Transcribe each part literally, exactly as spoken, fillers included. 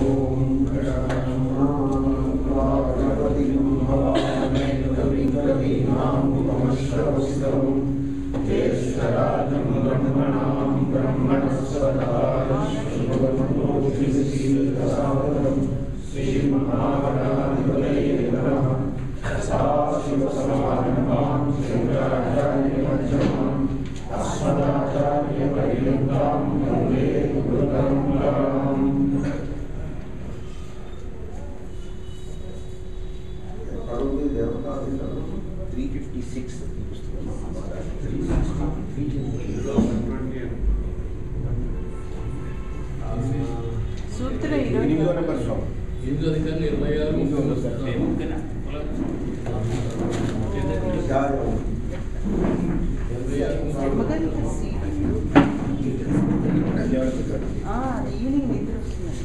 Three fifty six సూత్ర ఎనిమిదో number శ్లోకం. ఎనిమిదో అధికారం ఇరవై ఆరు ఈవినింగ్ నిద్ర వస్తుంది.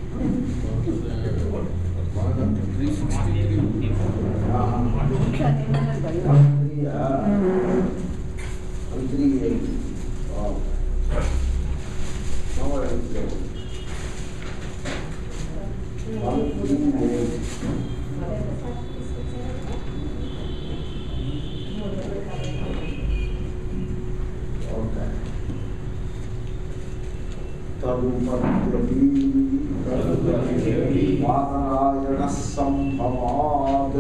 త్రీ సిక్స్టీ వాదరాయణ సంభవాత్.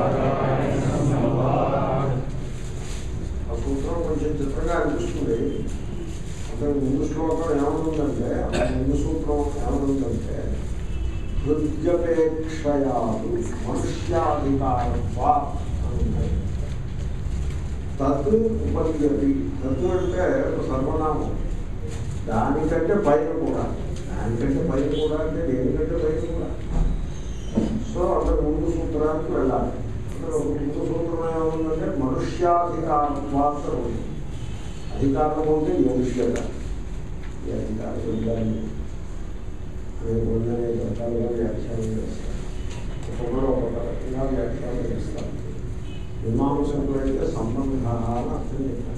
ఆ సూత్రం కొంచెం చిత్రంగా అనిపిస్తుంది. అంటే ముందు శ్లోకం ఏమనుందంటే ముందు సూత్రం ఏమనుందంటే హృద్యపేక్షయాదు మనుష్యాధికారత్వా అని. తత్ ఉపద్యతి. తత్ అంటే సర్వనామం, దానికంటే పైన కూడా. దానికంటే పైన కూడా అంటే దేనికంటే పైన కూడా. సో అంటే ముందు సూత్రానికి వెళ్ళాలి. అంటే ముందు సూత్రం ఏముందంటే మనుష్యాధికారత్వాత ఉంది. అధికారం ఉంటే యోగ్యత. ఈ అధికారం ఉండాలి అనే ఉందనే రకాలుగా వ్యాఖ్యానం చేస్తారు. ఒక్కొక్కరు ఒక్కొక్క రకంగా వ్యాఖ్యానం చేస్తారు. మీమాంసకులు అయితే సంబంధ అని అర్థం చెప్పారు.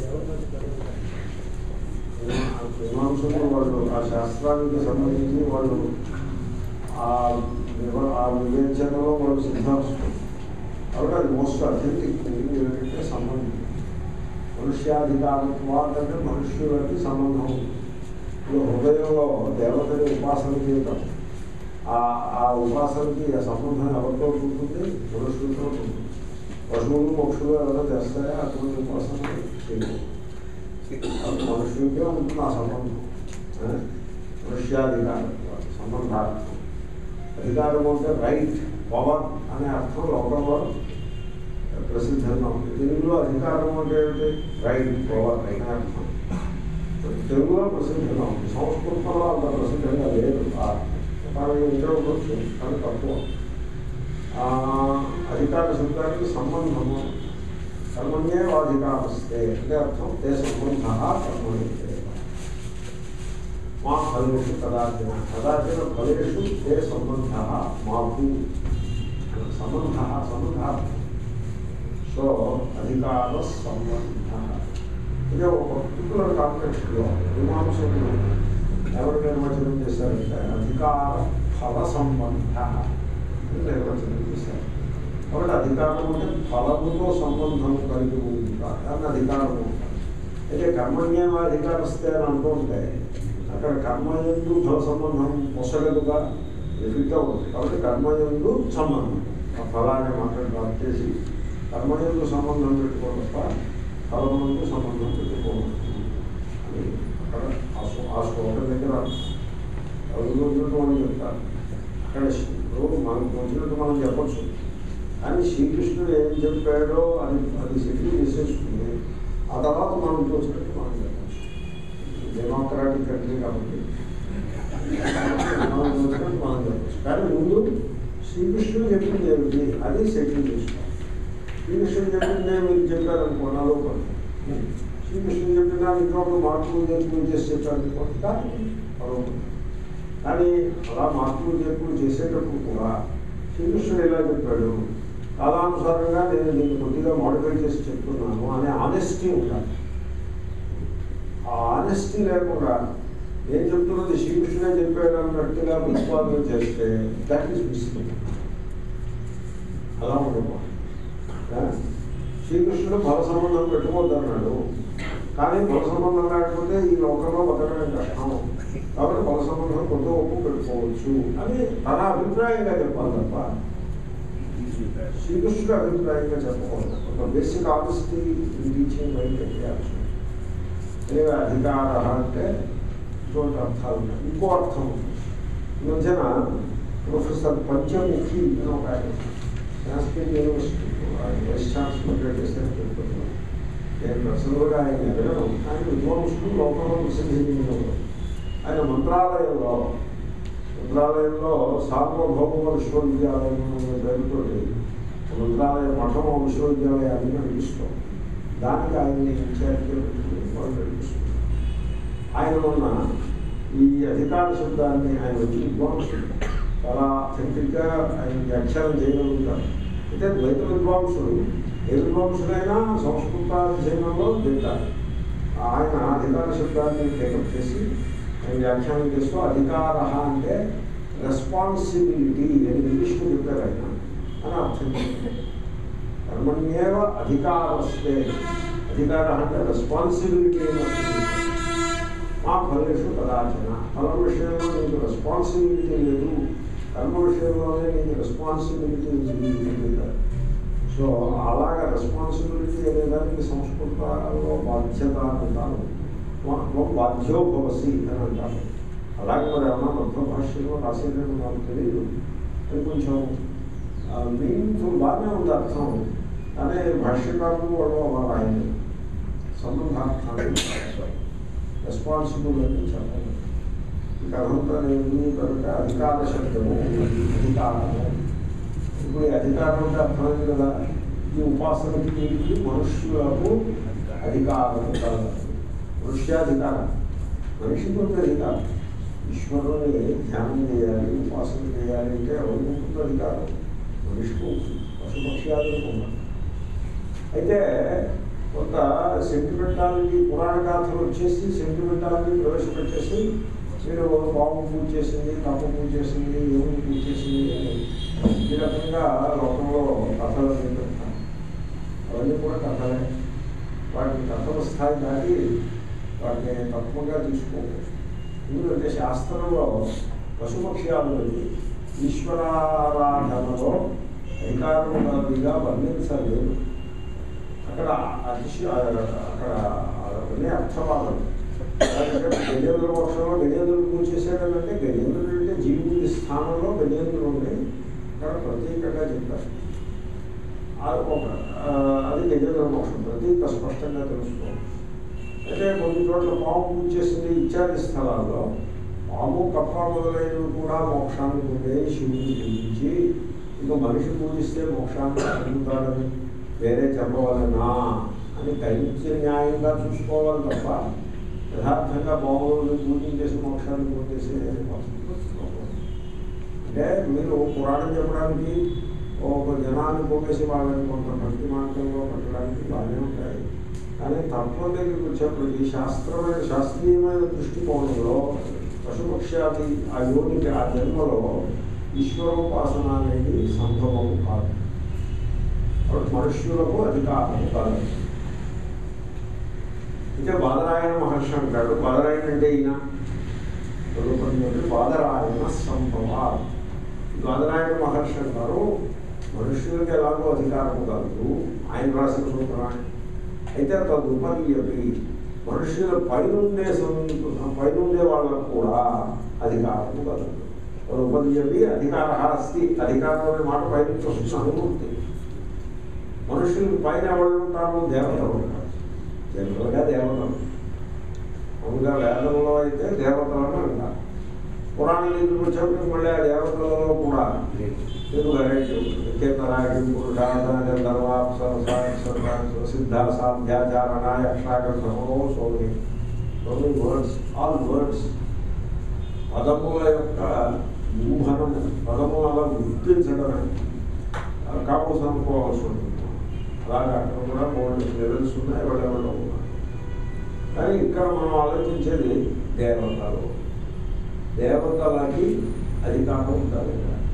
మీమాంసకులు వాళ్ళు ఆ శాస్త్రానికి సంబంధించి వాళ్ళు ఆ వివేచనలో వాళ్ళు సిద్ధాంతం. కాబట్టి అది మోస్ట్ అథెంటిక్ ఏంటంటే సంబంధం. మనుష్యాధికారత్వాత అంటే మనుష్యులకి సంబంధం. ఇప్పుడు హృదయంలో దేవతని ఉపాసన చేయటం, ఆ ఉపాసనకి ఆ సంబంధం ఎవరితో ఉంటుంది? మనుషులతో ఉంటుంది. పశువులు పక్షులు ఎవరో చేస్తాయా అటువంటి ఉపాసన చేయడం. మనుషులకే ఉంటుంది ఆ సంబంధం. మనుష్యాధికారం సంబంధార్థం. అధికారం అంటే రైట్, పవర్ అనే అర్థం లోకంలో ప్రసిద్ధంగా ఉంది. తెలుగులో అధికారం అంటే రైట్, పవర్ అనే అర్థం తెలుగులో ప్రసిద్ధంగా ఉంది. సంస్కృతంలో అంత ప్రసిద్ధంగా లేదు. కానీ ఉంటే ఉండొచ్చు, కానీ తక్కువ. అధికార శబ్దానికి సంబంధము కర్మణ్యే వాధికారస్తే అంటే అర్థం తే సంబంధ కర్మణ్యే మా ఫలేషు కదాచిన కదాచిన ఫలేషు తే సంబంధ మాకు సంబంధ సంబంధార్థం. సో అధికార సంబంధ ఇది ఒక పర్టికులర్ కాంటెక్స్ట్లో మీమాంసకులు ఎవరు నిర్వచనం చేశారంటే అధికార ఫల సంబంధ అని నిర్వచనం చేశారు. కాబట్టి అధికారం అంటే ఫలముతో సంబంధం కలిగి ఉంది దాన్ని అధికారం ఉంటారు. అయితే కర్మణ్యం అధికారస్తే అని అంటుంటే అక్కడ కర్మయందు ఫల సంబంధం పొసగదుగా ఎఫిక్ట్గా ఉంటుంది. కాబట్టి కర్మయందు సంబంధం ఆ ఫలాన్ని మాట్లాడి చేసి కర్మయందు సంబంధం పెట్టుకోవడం తప్ప ఫలమునందు సంబంధం పెట్టుకోవడం అని అక్కడ ఆ శ్లోకం దగ్గర ఎవరు అని చెప్తారు. అక్కడ మనకు వచ్చినట్టు మనం చెప్పచ్చు. కానీ శ్రీకృష్ణుడు ఏం చెప్పాడో అది అది సెటిల్ చేసేసుకుని ఆ తర్వాత మనం చూసినట్టు మనం చెప్పచ్చు. డెమోక్రాటిక్ కంట్రీ కాబట్టి మనం చూసినట్టు మనం చెప్పచ్చు. కానీ ముందు శ్రీకృష్ణుడు చెప్పింది ఏమిటి అది సెటిల్ చేసుకోవాలి. శ్రీకృష్ణుడు చెప్పిందే మీరు చెప్పారనుకోండి అదొకటి. శ్రీకృష్ణుడు చెప్పినా ఇంట్లో మార్పులు చేర్పులు చేసి చెప్పారనుకోండి కానీ అదొకటి. కానీ అలా మార్పులు చేర్పులు చేసేటప్పుడు కూడా శ్రీకృష్ణుడు ఎలా చెప్పాడు, కాలానుసారంగా నేను దీన్ని కొద్దిగా మోడిఫై చేసి చెప్తున్నాను అనే ఆనెస్టీ ఉండాలి. ఆ ఆనెస్టీ లేకుండా ఏం చెప్తున్నది శ్రీకృష్ణుడే చెప్పాడు అన్నట్టుగా ప్రతిపాదన చేస్తే దట్ ఈస్ మిస్టేక్. అలా ఉండదు. శ్రీకృష్ణుడు ఫల సంబంధం పెట్టుకోవద్దన్నాడు, కానీ ఫల సంబంధం లేకపోతే ఈ లోకంలో బతకడం కష్టం, కాబట్టి ఫల సంబంధం కొంత ఒప్పు పెట్టుకోవచ్చు అని తన అభిప్రాయంగా చెప్పాలి తప్ప శ్రీకృష్ణుడు అభిప్రాయంగా చెప్పకూడదు. ఒక బేసిక్ ఆనెస్టీ టీచింగ్ మెయింటైన్ చేయాల్సి ఉంటుంది. లేదా అధికార అంటే ఇటువంటి అర్థాలు ఉన్నాయి. ఇంకో అర్థం ఈ మధ్యన ప్రొఫెసర్ పంచముఖి అని ఒక ఆయన సాంస్క్రిట్ యూనివర్సిటీ వైస్ ఛాన్సలర్ చేశారని చెప్తున్నాను. నేను పర్సనల్గా ఆయన ఎదగడం, ఆయన విద్వాంసులు లోకంలో ప్రసిద్ధి చెందినవారు. ఆయన మంత్రాలయంలో మంత్రాలయంలో సార్వభౌమ విశ్వవిద్యాలయం అనే పేరుతో మంత్రాలయ మఠం విశ్వవిద్యాలయాన్ని నడిపిస్తాం. దానికి ఆయన్ని ఇన్ఛార్జిగా పెట్టుకుని వాళ్ళు నడిపిస్తారు. ఆయన ఉన్న ఈ అధికార శబ్దాన్ని ఆయన వచ్చి విద్వాంసులు చాలా అథెంటిక్గా ఆయన వ్యాఖ్యానం చేయగలుగుతారు. అయితే ద్వైత విద్వాంసులు ఏ విద్వాంసులైనా సంస్కృత అధ్యయనంలో దిగుతారు. ఆయన అధికార శబ్దాన్ని టేకప్ చేసి ఆయన వ్యాఖ్యానం చేస్తూ అధికార అంటే రెస్పాన్సిబిలిటీ అని ఇంగ్లీష్లో చెప్పారు ఆయన అని అర్థం చేస్తారు. కర్మణ్యేవ అధికారస్తే, అధికార అంటే రెస్పాన్సిబిలిటీ అని అర్థం చేస్తారు. మా ఫలేషు కదాచన, ఫలం విషయంలో నీకు రెస్పాన్సిబిలిటీ లేదు, కర్మ విషయంలోనే నీకు రెస్పాన్సిబిలిటీ ఉంది. సో అలాగా రెస్పాన్సిబిలిటీ అనేదానికి సంస్కృతంలో బాధ్యత అంటారు, బాధ్యో భవసి అని అంటారు. అలాగే మరి ఏమన్నా మధ్య భాషలో రాసేదని నాకు తెలియదు. అది కొంచెం మీనింగ్ఫుల్ బాగానే ఉంది అర్థం, కానీ భాష్యకారులు వాళ్ళు అలా రాయలేదు. సంబంధార్థాన్ని రెస్పాన్సిబుల్ అని చెప్పాలి. ఇక అదంతా నేను కనుక అధికార శబ్దము అధికారము. ఇప్పుడు ఈ అధికారం అంటే అర్థమైంది కదా, ఈ ఉపాసనకి దీనికి మనుష్యులకు అధికారము కలదు. మనుష్యాధికారం, మనిషికి ఉంటే అధికారం. ఈశ్వరుని ధ్యానం చేయాలి, ఉపాసన చేయాలి అంటే ఎవరికి ఉంటుంది అధికారం? మనిషికి ఉంటుంది, పశుపక్ష్యాలకు ఉన్నది. అయితే కొంత సెంటిమెంటాలిటీ, పురాణ గాథలు వచ్చేసి సెంటిమెంటాలిటీ ప్రవేశపెట్టేసి మీరు పాము పూజ చేసింది, కప్ప పూజ చేసింది, ఏమి పూజ చేసింది ఈ రకంగా లోకంలో కథలు పెడతారు. అవన్నీ కూడా కథలే. వాటిని కథల స్థాయి దాటి వాటిని తక్కువగా తీసుకోవచ్చు. ఎందుకంటే శాస్త్రంలో పశుపక్ష్యాదులకి ఈశ్వరారాధనలో అధికారముగా వర్ణించలేదు. అక్కడ అతిశ అక్కడ అవన్నీ అర్థవాదం. గజేంద్ర మోక్షంలో గజేంద్రుడు పూజ చేశాడంటే గజేంద్రుడు అంటే జీవుడి స్థానంలో గజేంద్రుడు ఉండి అక్కడ ప్రత్యేకంగా చెప్పారు. ఒక అది గజేంద్ర మోక్షం ప్రతీక స్పష్టంగా తెలుసుకోవాలి. అయితే కొన్ని చోట్ల పాము పూజ చేసింది ఇత్యాది స్థలాల్లో పాము కప్ప మొదలైనవి కూడా మోక్షాన్ని పొందే శివుడిని పూజించి ఇంకా మనిషి పూజిస్తే మోక్షాన్ని పొందుతాడని వేరే చెప్పవలనా అని దైత్య న్యాయంగా చూసుకోవాలి తప్ప యథార్థంగా పాములను పూజించేసి మోక్షాన్ని పొందేసే అంటే మీరు పురాణం చెప్పడానికి ఒక జనాన్ని పోగేసి వాళ్ళని కొంత భక్తి మార్గంలో పెట్టడానికి బాగానే ఉంటాయి. కానీ తత్వం దగ్గరికి వచ్చేప్పటికీ శాస్త్రమైన శాస్త్రీయమైన దృష్టికోణంలో పశుపక్ష్యాది ఆ యోగికి ఆ జన్మలో ఈశ్వరోపాసన అనేది సంభవం కాదు. కాబట్టి మనుష్యులకు అధికారం కాదు. అయితే బాదరాయణ మహర్షి అంటాడు. బాదరాయణ అంటే ఈయన రూపంలో బాదరాయణ సంభవ. బాదరాయణ మహర్షి అంటారు మనుష్యులకి ఎలాగో అధికారము కాదు, ఆయన రాసిన సూత్రాన్ని. అయితే తదుపరి మనుష్యుల పైనుండే పైనుండే వాళ్ళకు కూడా అధికారము కాదు. తదుపరి చెప్పి అధికార అస్తి, అధికారం అనే మాట పైనుంచి వస్తున్న అనుభూతి. మనుషులకు పైన ఎవరు ఉంటారు? దేవతలు ఉంటారు. జనరల్గా దేవతలు. మామూలుగా వేదంలో అయితే దేవతలను అంటారు. పురాణ దగ్గరికి వచ్చేప్పటికి మళ్ళీ ఆ దేవతలలో కూడా తెలుగు వెరైటీ ఉంటుంది. కేతరాగి పురుషాధన సిద్ధ సాధ్యాచారణ యక్షాగ్రహో సోమి సోమి వర్డ్స్, ఆల్ వర్డ్స్. పదముల యొక్క ఊహనం, పదముల గుర్తించడమే కాపుస్ అనుకోవాల్సి ఉంటుంది. అలాగే అక్కడ కూడా మూడు లెవెల్స్ ఉన్నాయి, ఎవరెవరో ఉన్నాయి. కానీ ఇక్కడ మనం ఆలోచించేది దేవతలు. దేవతలకి అధికారం ఉండాలి.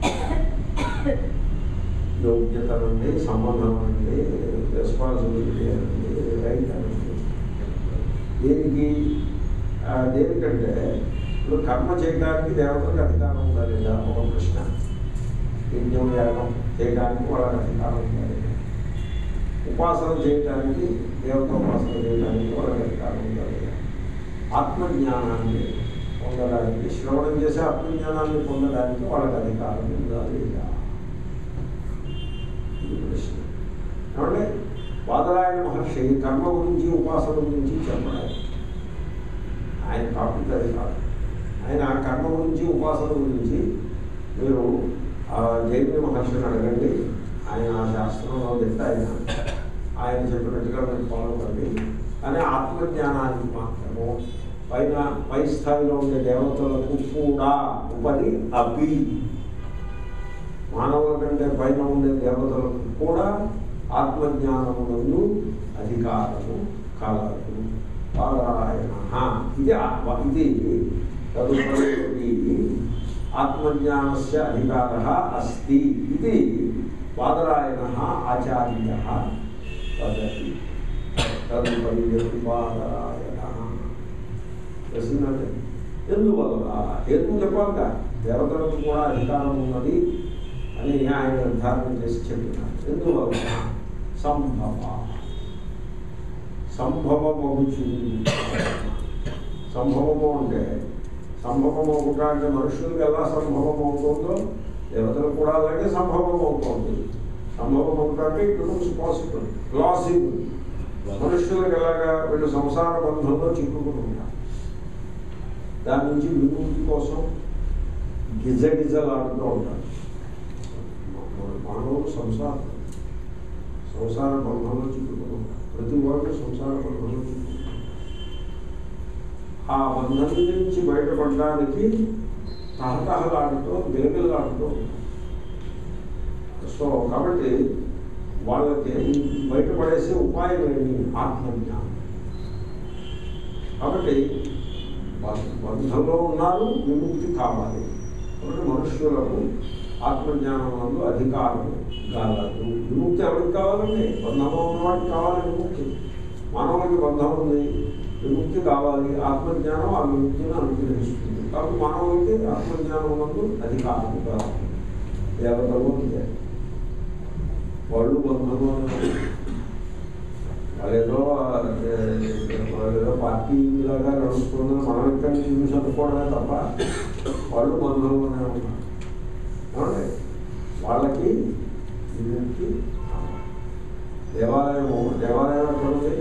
యోగ్యత నుండి, సంబంధం నుండి, రెస్పాన్సిబిలిటీ అనండి, రైట్ అనండి. దేనికి దేనికంటే ఇప్పుడు కర్మ చేయడానికి దేవతలకు అధికారం ఉందా లేదా ఒక ప్రశ్న. యజ్ఞం యాగం చేయడానికి వాళ్ళకి అధికారం ఉందా లేదా, ఉపాసన చేయడానికి దేవత ఉపాసన చేయడానికి వాళ్ళకి అధికారం ఉందా లేదా, ఆత్మజ్ఞానాన్ని పొందడానికి శ్రవణం చేసి ఆత్మజ్ఞానాన్ని పొందడానికి వాళ్ళకి అధికారం ఉందా లేదా ఇది ప్రశ్న. కాబట్టి బాదరాయణ మహర్షి కర్మ గురించి ఉపాసన గురించి చెప్పలేదు. ఆయన టాపిక్ అది కాదు. ఆయన కర్మ గురించి ఉపాసన గురించి మీరు జైమిని మహర్షిని అడగండి, ఆయన ఆ శాస్త్రంలో దిట్ట ఆయన ఆయన చెప్పినట్టుగా మీరు ఫాలో కండి. కానీ ఆత్మజ్ఞానానికి మాత్రము పైన పై స్థాయిలో ఉండే దేవతలకు కూడా ఉపరి అభి, మానవుల కంటే పైన ఉండే దేవతలకు కూడా ఆత్మజ్ఞానమునందు అధికారము కలదు. బాదరాయణ ఇది ఇది తదుపరి ఆత్మజ్ఞానస్య అధికారः అస్తి ఇది బాదరాయణ ఆచార్య వదతి. తదుపరి వ్యక్తి బాదరాయణ తెలిసిందంటే ఎందువల్ల ఎందుకు చెప్పాలిగా దేవతలకు కూడా అధికారం ఉన్నది అని ఆయన నిర్ధారణ చేసి చెప్పినారు. ఎందువల్ల సంభవ సంభవమవుచు. సంభవము అంటే సంభవం అవుతా అంటే మనుషులకు ఎలా సంభవం అవుతుందో దేవతలకు కూడా అలాగే సంభవం అవుతుంది. సంభవం అవుతా అంటే ఇట్ బికమ్స్ పాసిబుల్, ప్లాసిబుల్. మనుషులకు ఎలాగా వీళ్ళు సంసార బంధంలో చిక్కుకుని ఉంటారు. దాని నుంచి విముక్తి కోసం గిజగిజలాడుతూ ఉంటారు. మానవులు సంసార సంసార బంధంలో చిక్కుకుని ఉంటారు. ప్రతి వాళ్ళు సంసార బంధంలో చిక్కుకుంటారు. ఆ బంధం నుంచి బయటపడడానికి తహతహలాడుతూ గిలగిలాడుతూ ఉంటారు. సో కాబట్టి వాళ్ళకి బయటపడేసే ఉపాయం ఏమి? ఆత్మజ్ఞానం. కాబట్టి బంధంలో ఉన్నారు, విముక్తి కావాలి. కాబట్టి మనుష్యులకు ఆత్మజ్ఞానం వల్ల అధికారం కావాలి. విముక్తి ఎవరికి కావాలండి? బంధంలో ఉన్నవాడికి కావాలి విముక్తి. మానవులకి బంధం ఉంది, విముక్తి కావాలి. ఆత్మజ్ఞానం ఆ విముక్తిని అనుగ్రహిస్తుంది. కాబట్టి మానవులకి ఆత్మజ్ఞానం వల్ల అధికారం కావాలి. దేవతలు ఉంది, వాళ్ళు బంధంలో వాళ్ళేదో వాళ్ళేదో పార్టీ లాగా నడుస్తున్నా మనం ఇక్కడ చూసి అనుకోవడమే తప్ప వాళ్ళు బంధంలోనే ఉన్నారు. వాళ్ళకి విముక్తి దేవాలయము దేవాలయం ఎక్కడ ఉంది?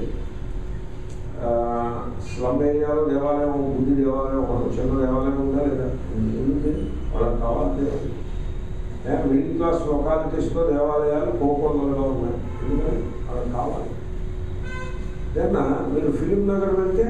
స్లమ్ ఏరియాలో దేవాలయం, బుద్ధి దేవాలయం, చిన్న దేవాలయం ఉందా లేదా? ఎందుకు వాళ్ళకి కావాలి? మిడిల్ క్లాస్ లొకాలిటీస్లో దేవాలయాలు కోకొల్లలుగా ఉన్నాయి. ఎందుకని వాళ్ళకి కావాలి. దెన్ మీరు ఫిలిం నగర్ వెళ్తే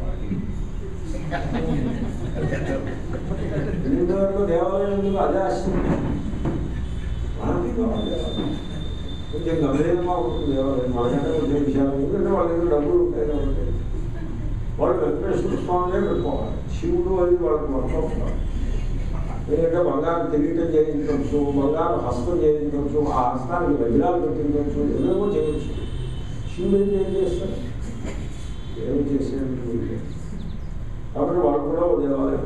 ఫిలిం నగర్లో దేవాలయం ఎందుకు? అదే ఆశ్చర్యం. మనకి కావాలి దేవాలయం. కొంచెం గంభీరంగా ఉంటుంది దేవాలయం, మనకంటే కొంచెం విషయాలు. ఎందుకంటే వాళ్ళ దగ్గర డబ్బులు ఉంటాయి కాబట్టి వాళ్ళు వెంకటేశ్వర స్వామినే పెట్టుకోవాలి. శివుడు అది వాళ్ళకి వర్క్ అవుతారు. ఎందుకంటే బంగారు తెలియటం చేయించవచ్చు, బంగారు హస్తం చేయించవచ్చు, ఆ హస్తానికి వజ్రాలు పెట్టించవచ్చు, ఏమేమో చేయవచ్చు. శివుడు ఏం చేస్తారు? ఏమి చేసేది? కాబట్టి వాళ్ళు కూడా దేవాలయం.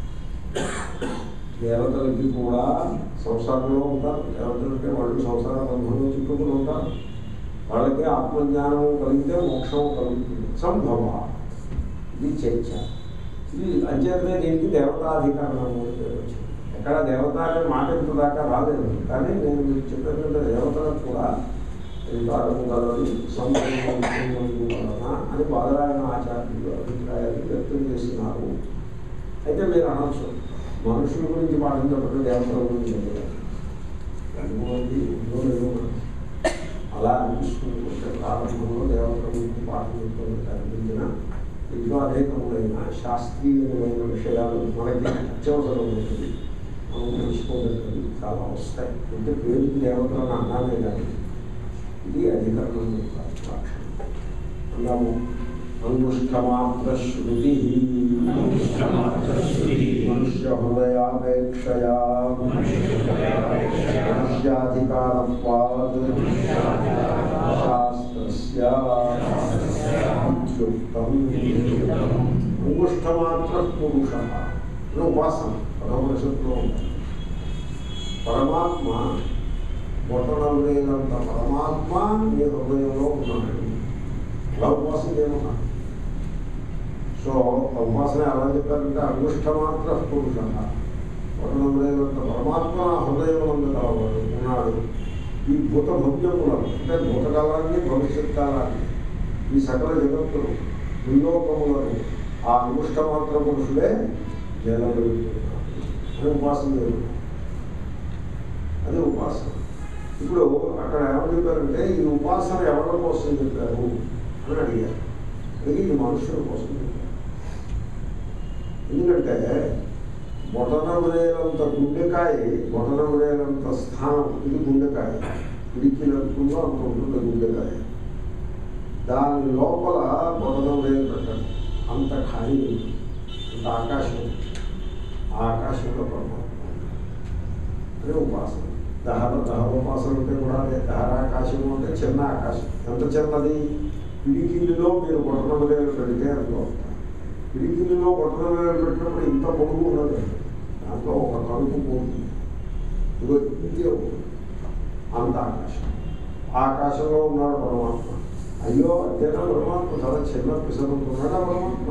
దేవతలకి కూడా సంసారంలో ఉంటారు. దేవతలంటే వాళ్ళు సంసార బంధంలో చిక్కుకుని ఉంటారు. వాళ్ళకి ఆత్మజ్ఞానం కలిగితే మోక్షం కలుగుతుంది. సంభవ ఇది చర్చ. ఇది అంచేతనే దీనికి దేవతాధికారం వచ్చింది. ఎక్కడ దేవత అనే మాట ఇంత దాకా రాలేదు. కానీ నేను మీకు చెప్పినట్టు దేవతలకు కూడా అధికారం కలదు, సంభవం వలన అని బాదరాయణ ఆచార్యులు అభిప్రాయాలు వ్యక్తం చేస్తున్నారు. అయితే మీరు అనవచ్చు, మనుషుల గురించి పాటించబడిన దేవతల గురించి చెప్పలేదు. అనుభవంది ఉందో లేదో అలా అనిపిస్తుంది. కొంచెం ప్రారంభంలో దేవతల గురించి పాటించడం కనిపించిన ఇంట్లో అనేకములైన శాస్త్రీయమైన విషయాలు మనకి అత్యవసరం ఉంటుంది. మనం తెలుసుకోగలిగినవి చాలా వస్తాయి. అంటే పేరుకి దేవతలను అన్నామే కానీ ఇది అధికరణం యొక్క లక్షణం. అందాము అంగుష్ఠమాత్ర శృతి మనుష్య హృదయాపేక్షయా మనుష్యాధికారత్వాత్ శాస్త్రస్య ఇత్యుక్తం. అంగుష్ఠమాత్ర పురుష ఉపాసన పరమశత్రులో ఉంటాయి. పరమాత్మ బొట్టడం లేనంత పరమాత్మ నీ హృదయంలో ఉన్నాడు. అలా ఉపాసన ఏమన్నాడు. సో ఉపాసన ఎలా చెప్పారంటే అంగుష్ఠమాత్ర పురుష బొట్టడం లేనంత పరమాత్మ హృదయంలో కలవాడు ఉన్నాడు. ఈ భూత భవ్యములను అంటే భూతకాలాన్ని భవిష్యత్ కాలాన్ని ఈ సకల జగత్తులు విలోకములను ఆ అంగుష్ఠమాత్ర పురుషుడే జయగలుగుతున్నారు. అది ఉపాసన లేదు. అది ఉపాసన. ఇప్పుడు అక్కడ ఏమని చెప్పారంటే ఈ ఉపాసన ఎవరి కోసం చెప్పారు అని అడిగారు. అడిగి ఇది మనుషుల కోసం చెప్పారు. ఎందుకంటే బొటన వేలంత గుండెకాయ బొటన వేలంత స్థానం ఇది గుండెకాయ పిడికినట్టుగా అంత ఉంటుంది గుండెకాయ. దాని లోపల బొటన వేలు పెట్టండి అంత ఖాళీ ఉంటుంది. అంత ఆకాశం ఆ ఆకాశంలో పరమాత్మ అదే ఉపాసన. దహర దహరోపాసన అంటే కూడా అదే. దహరాకాశం అంటే చిన్న ఆకాశం. ఎంత చిన్నది? పిడికిలిలో మీరు బొటన వేలు పెడితే అందులో పిడికిలిలో బొటన వేలు పెట్టినప్పుడు ఇంత పొడుగు ఉన్నది. దాంట్లో ఒక కలుపు పోతుంది. ఇదో ఇంతే అంత ఆకాశం. ఆకాశంలో ఉన్నాడు పరమాత్మ. అయ్యో అంతేనా పరమాత్మ చాలా చిన్న పిసరుతున్నాడా పరమాత్మ?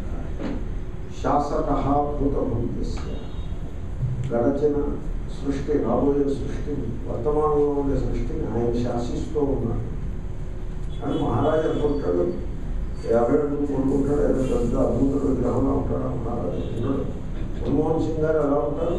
శాసక భూతభూతస్య గడచిన సృష్టి రాబోయే సృష్టిని వర్తమానంలో ఉండే సృష్టిని ఆయన శాసిస్తూ ఉన్నాడు. కానీ మహారాజు అనుకుంటాడు యాభై అడుగులు కొనుక్కుంటాడు. ఏదో పెద్ద అద్భుత విగ్రహంగా ఉంటాడు మహారాజు ఉన్నాడు. మన్మోహన్ సింగ్ గారు ఎలా ఉంటారు?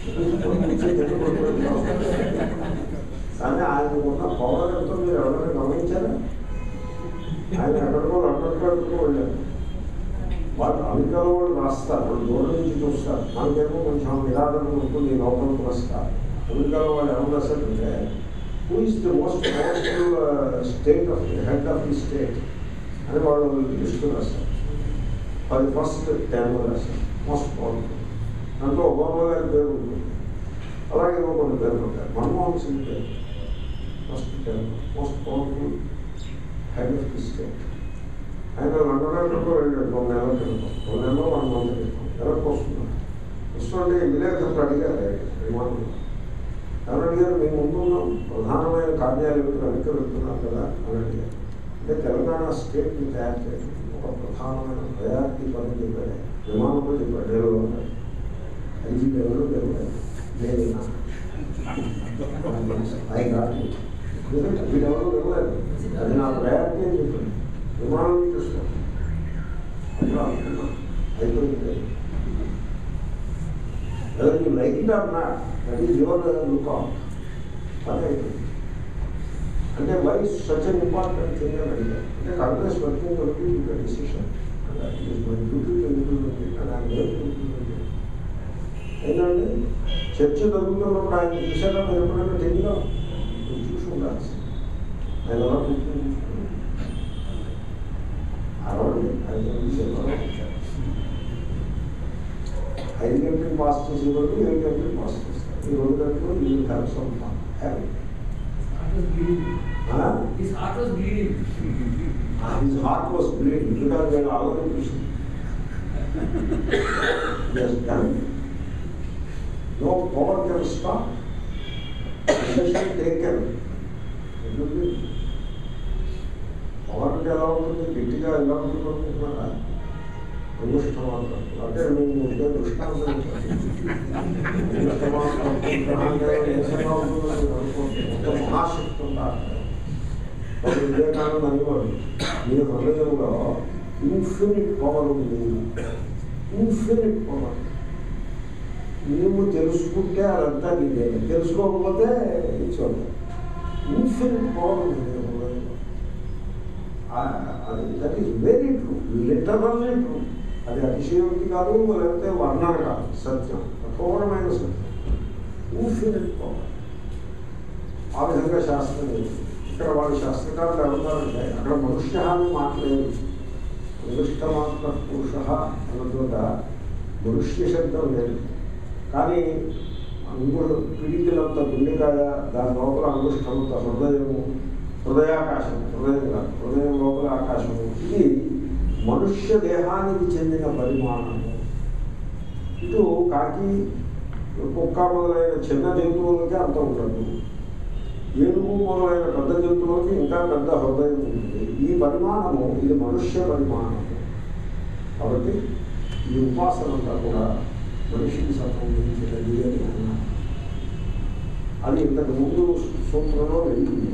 కానీ ఆయన ఉన్న పవర్ ఎంతో మీరు ఎవరైనా గమనించారా? ఆయన ఎక్కడికో లండన్కి వెళ్ళారు. వాళ్ళు అమెరికాలో వాళ్ళు రాస్తారు. వాళ్ళు దూరం నుంచి చూస్తారు. మనకేమో కొంచెం నిరాదరణ ఉంటుంది లోపల పురస్కారం. అమెరికాలో వాళ్ళు ఎవరు రాశారంటే who is the most powerful state of head of the state అని వాళ్ళు లిస్టు రాశారు. అది ఫస్ట్ టెన్ రాశారు మోస్ట్ పవర్ఫుల్. దాంట్లో ఒబామా గారి పేరు ఉంటుంది. అలాగే కొన్ని పేరు ఉంటాయి. మన్మోహన్ సింగ్ పేరు first ten most powerful head of the state. ఆయన లండన్లో వెళ్ళాడు రెండు నెలల క్రితం. రెండు నెలలో వన్ మంత్ క్రితం ఎవరికి వస్తున్నారు. వస్తుంటే విలేకరులు అడిగారు విమానంలో. ఎవరు అడిగారు? మేము ముందున్నాం ప్రధానమైన కార్యాలు ఏమిటి వెనక్కి వెళ్తున్నాం కదా అని అడిగారు. అంటే తెలంగాణ స్టేట్ని తయారు చేయడం ఒక ప్రధానమైన ప్రయారిటీ పని చెప్పాడు. విమానంలో చెప్పాడు. రేవులో ఉన్నాడు. ఐజీ ఎవరు తెలియదు. నేను అవి కాదు వీడెవరు తెలియలేదు. అది నా ప్రయారిటీ అని చెప్పాడు. విమానం చూస్తాం అట్లా అనుకున్నాం. అయిపోయింది. whether you like it or not, that is your lookout. అదే అయిపోయింది. అంటే why such an important thing అని అడిగారు. అంటే కాంగ్రెస్ వర్కింగ్ కమిటీ డిసిషన్ ఏంటంటే చర్చ జరుగుతున్నప్పుడు ఆయన చూసారా? మీరు ఎప్పుడైనా తెలియదా? చూసి ఉండాల్సి ఆయన ఎలా కూర్చొని అరవండి. ఐదు నిమిషాలు ఐదు గంటలకు పాస్ చేసేవాళ్ళు ఏడు గంటలకు పాస్ చేస్తారు. ఈ రెండు గంటలు వీళ్ళు కలిసి ఉంటాం. His heart was bleeding. His heart was bleeding because they are all Krishna. Yes, done. No power can stop. Decision taken. పవర్కి ఎలా ఉంటుంది? గట్టిగా ఎలా ఉంటుంది అనుకుంటున్నారా? అనుష్ఠమాత్రం అంటే మేము ఉంటే దృష్టాంతం ఒక మహాశక్తి ఉంటారు. వివేకానంద అనేవాడు మీ హృదయంలో ఇన్ఫినిట్ పవర్ ఉంది. Infinite power. నువ్వు తెలుసుకుంటే అదంతా నీదే, తెలుసుకోకపోతే చూద్దాం. ఇన్ఫినిట్ పవర్ ఉంది హృదయంలో. అది that is very true, literally true. అది అతిశయోక్తి కాదు, లేకపోతే వర్ణన కాదు, సత్యం, కఠోరమైన సత్యం. Infinite power. ఆ విధంగా శాస్త్రం లేదు. ఇక్కడ వాళ్ళ శాస్త్రకారులు ఎవరున్నారంటే అక్కడ మనుష్య అని మాట్లాడేది. అంగుష్టమాత్ర పురుష అన్న చోట మనుష్య శబ్దం లేదు. కానీ అంగు పిడికిలంత గుండెకాయ, దాని లోపల అంగుష్టమంత హృదయము, హృదయాకాశం, హృదయం కాదు, హృదయం లోపల ఆకాశము, ఇది మనుష్య దేహానికి చెందిన పరిమాణము. ఇటు కాకి, కుక్క మొదలైన చిన్న జంతువులకి అంత ఉండదు. ఏనుగు మొదలైన పెద్ద జంతువులకి ఇంకా పెద్ద హృదయం ఉంటుంది. ఈ పరిమాణము ఇది మనుష్య పరిమాణము. కాబట్టి ఈ ఉపాసన అంతా కూడా మనిషికి సంబంధించినది అని అన్నారు. అది ఇంతకు ముందు సూత్రంలో వెళ్ళింది.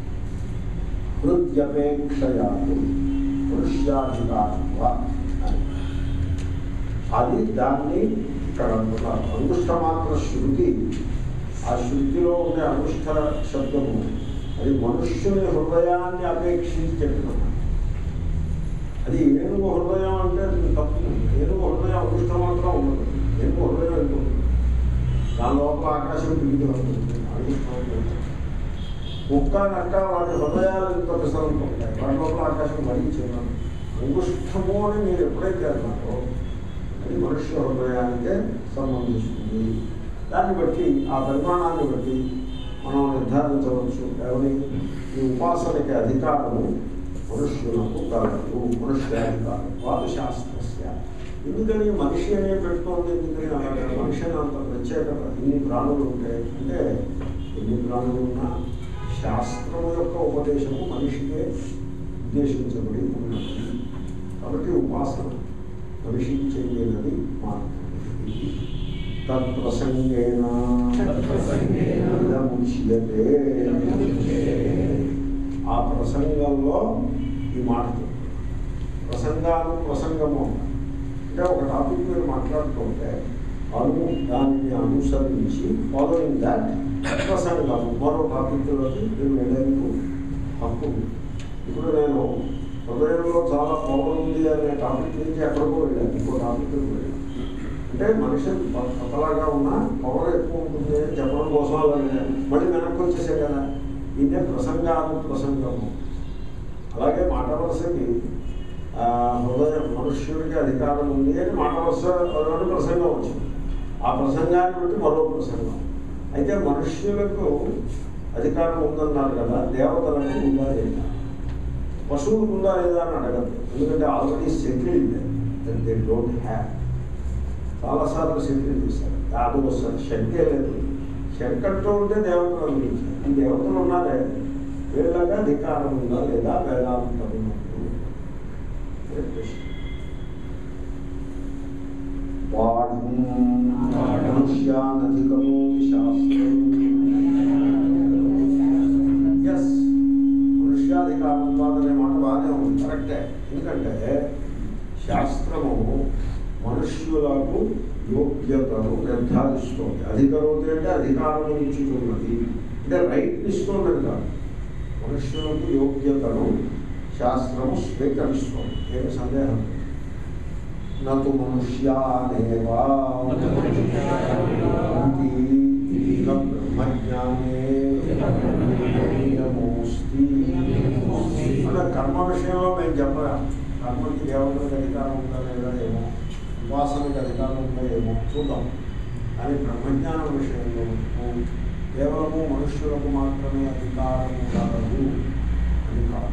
హృద్యపేక్షయాలు మనుష్యాధికారత్వ అని. అది దాన్ని ఇక్కడ అంటున్నారు. అంగుష్టమాత్ర శృతి, ఆ శృతిలో ఉండే అనుష్ఠ శబ్దము అది మనుష్యుని హృదయాన్ని అపేక్షించి చెప్తున్నాను. అది ఏనుగు హృదయం అంటే తప్పు. ఏనుగు హృదయం అనుష్ఠ మాత్రం ఉండదు. ఏనుగు హృదయం ఎంత ఉంటుంది, దాని లోపల ఆకాశం పిలిచి ఉంటుంది. అనుష్ఠం కుక్క నక్క వాటి హృదయాలు ఇంత విసరంతో ఉంటాయి. వాటి లోపల ఆకాశం మరీ చిన్నాను. అంగుష్టము అని మీరు ఎప్పుడైతే అన్నారో అది మనుష్య హృదయానికే సంబంధిస్తుంది. దాన్ని బట్టి ఆ పరిమాణాన్ని బట్టి మనం నిర్ధారించవచ్చు. ఎవరి ఈ ఉపాసనకి అధికారము మనుష్యులకు కలదు. మనుష్యాధికారం వాదు శాస్త్రస్య. ఎందుకని మనిషి అనే పెట్టుకోండి, ఎందుకని అలాగే మనిషి అంత ప్రత్యేకత. ఎన్ని ప్రాణులు ఉంటాయి అంటే ఎన్ని ప్రాణులు ఉన్నా శాస్త్రం యొక్క ఉపదేశము మనిషికే ఉద్దేశించబడి ఉన్నది. కాబట్టి ఉపాసన మనిషికి చెందినది మాత్రమే. తత్ప్రసంగేన ఇదముచ్యతే. ఆ ప్రసంగంలో ఈ మాట ప్రసంగాలు ప్రసంగము అంటే ఒక టాపిక్ మీరు మాట్లాడుతుంటే అను దాన్ని అనుసరించి ఫాలోయింగ్ దాట్ ప్రసంగము మరో టాపిక్లోకి మీరు వెళ్ళేందుకు హక్కు. ఇప్పుడు నేను హృదయంలో చాలా పవర్ ఉంది అనే టాపిక్ నుంచి ఎక్కడికో వెళ్ళాను, ఇంకో టాపిక్ వెళ్ళాను. అంటే మనిషి కొత్తలాగా ఉన్న పవర్ ఎక్కువ ఉంటుంది అని చెప్పడం కోసం అలాగే మళ్ళీ వెనక్కి వచ్చేసే కదా. ఇదే ప్రసంగాలు ప్రసంగము. అలాగే మాట వరుసకి హృదయం మనుష్యుడికి అధికారం ఉంది అని మాట వరుస రెండు ప్రసంగం వచ్చింది. ఆ ప్రసంగాన్ని బట్టి మరో ప్రసంగం. అయితే మనుష్యులకు అధికారం ఉందన్నారు కదా, దేవతలకు ఉందా లేదా, పశువులకు ఉందా లేదా అని అడగదు. ఎందుకంటే already settled that they don't have. చాలాసార్లు సెటిల్ చేశారు. అది వస్తారు శక్తే లేదు. శంకర్తో ఉంటే దేవతలు అందించారు. ఈ దేవతలు ఉన్నారే వీళ్ళగా అధికారం ఉందా లేదా వేదాంతం మనుష్యానధికమో శాస్త్రం. ఎస్, మనుష్యాధికారం అనే మాట బాగానే ఉంది, కరెక్టే. ఎందుకంటే శాస్త్రము మనుష్యులకు యోగ్యతను నిర్ధారిస్తోంది. అధికారం అంటే అధికారం ఇచ్చుతున్నది, అంటే రైట్ ఇస్తున్నది కాదు. మనుష్యులకు యోగ్యతను శాస్త్రము స్వీకరిస్తోంది. ఏమి సందేహం. నతు మనుష్యానేవా బ్రహ్మజ్ఞానే నియమోస్తి. మన కర్మ విషయంలో మేము చెప్పరా, కర్మకి దేవతలకు అధికారం ఉందా లేదా ఏమో, ఉపాసనకి అధికారం ఉందా ఏమో చూద్దాం. కానీ బ్రహ్మజ్ఞానం విషయంలో కేవలము మనుష్యులకు మాత్రమే అధికారము కాదు అని కాదు.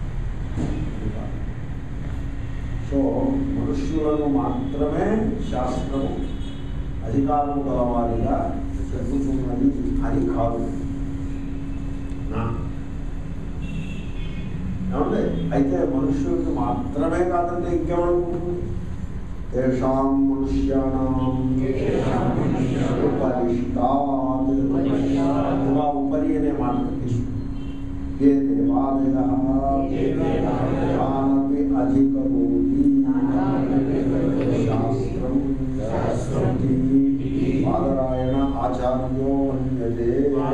సో మనుష్యులను మాత్రమే శాస్త్రము అధికారము గలవారిగా చెప్పుతున్నది అని కాదు. ఏమంటే అయితే మనుష్యులకు మాత్రమే కాదంటే ఇంకేమనుకుంటుంది. తేషాం మనుష్యానాం ఉపరిష్టాత్. ఉపరి అనే మాట తీసుకుంటుంది. ఏ దేవాలయ అధికరోతి శాస్త్రం బాదరాయణ ఆచార్యో మన్యతే.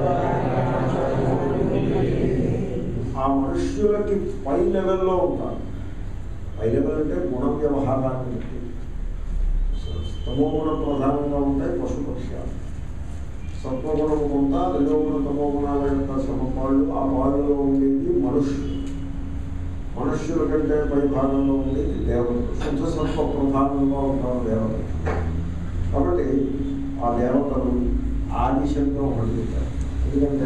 ఆ మనుష్యులకి పై లెవెల్లో ఉంటారు. పై లెవెల్ అంటే గుణ వ్యవహారాన్ని బట్టి తమోగుణ ప్రధానంగా ఉంటాయి పశుపక్ష్యాలు. సత్వగుణము కొంత, రజోగుణ తమోగుణాల యొక్క సమపాళ్ళు. ఆ పాళ్ళలో ఉండేది మనుష్యులు. మనుష్యుల కంటే పై భాగంలో ఉండి దేవతలు, శుద్ధ సత్వ ప్రధానంగా ఉంటారు దేవతలు. కాబట్టి ఆ దేవతలు ఆది శబ్దం ఒకటి చెప్తారు. ఎందుకంటే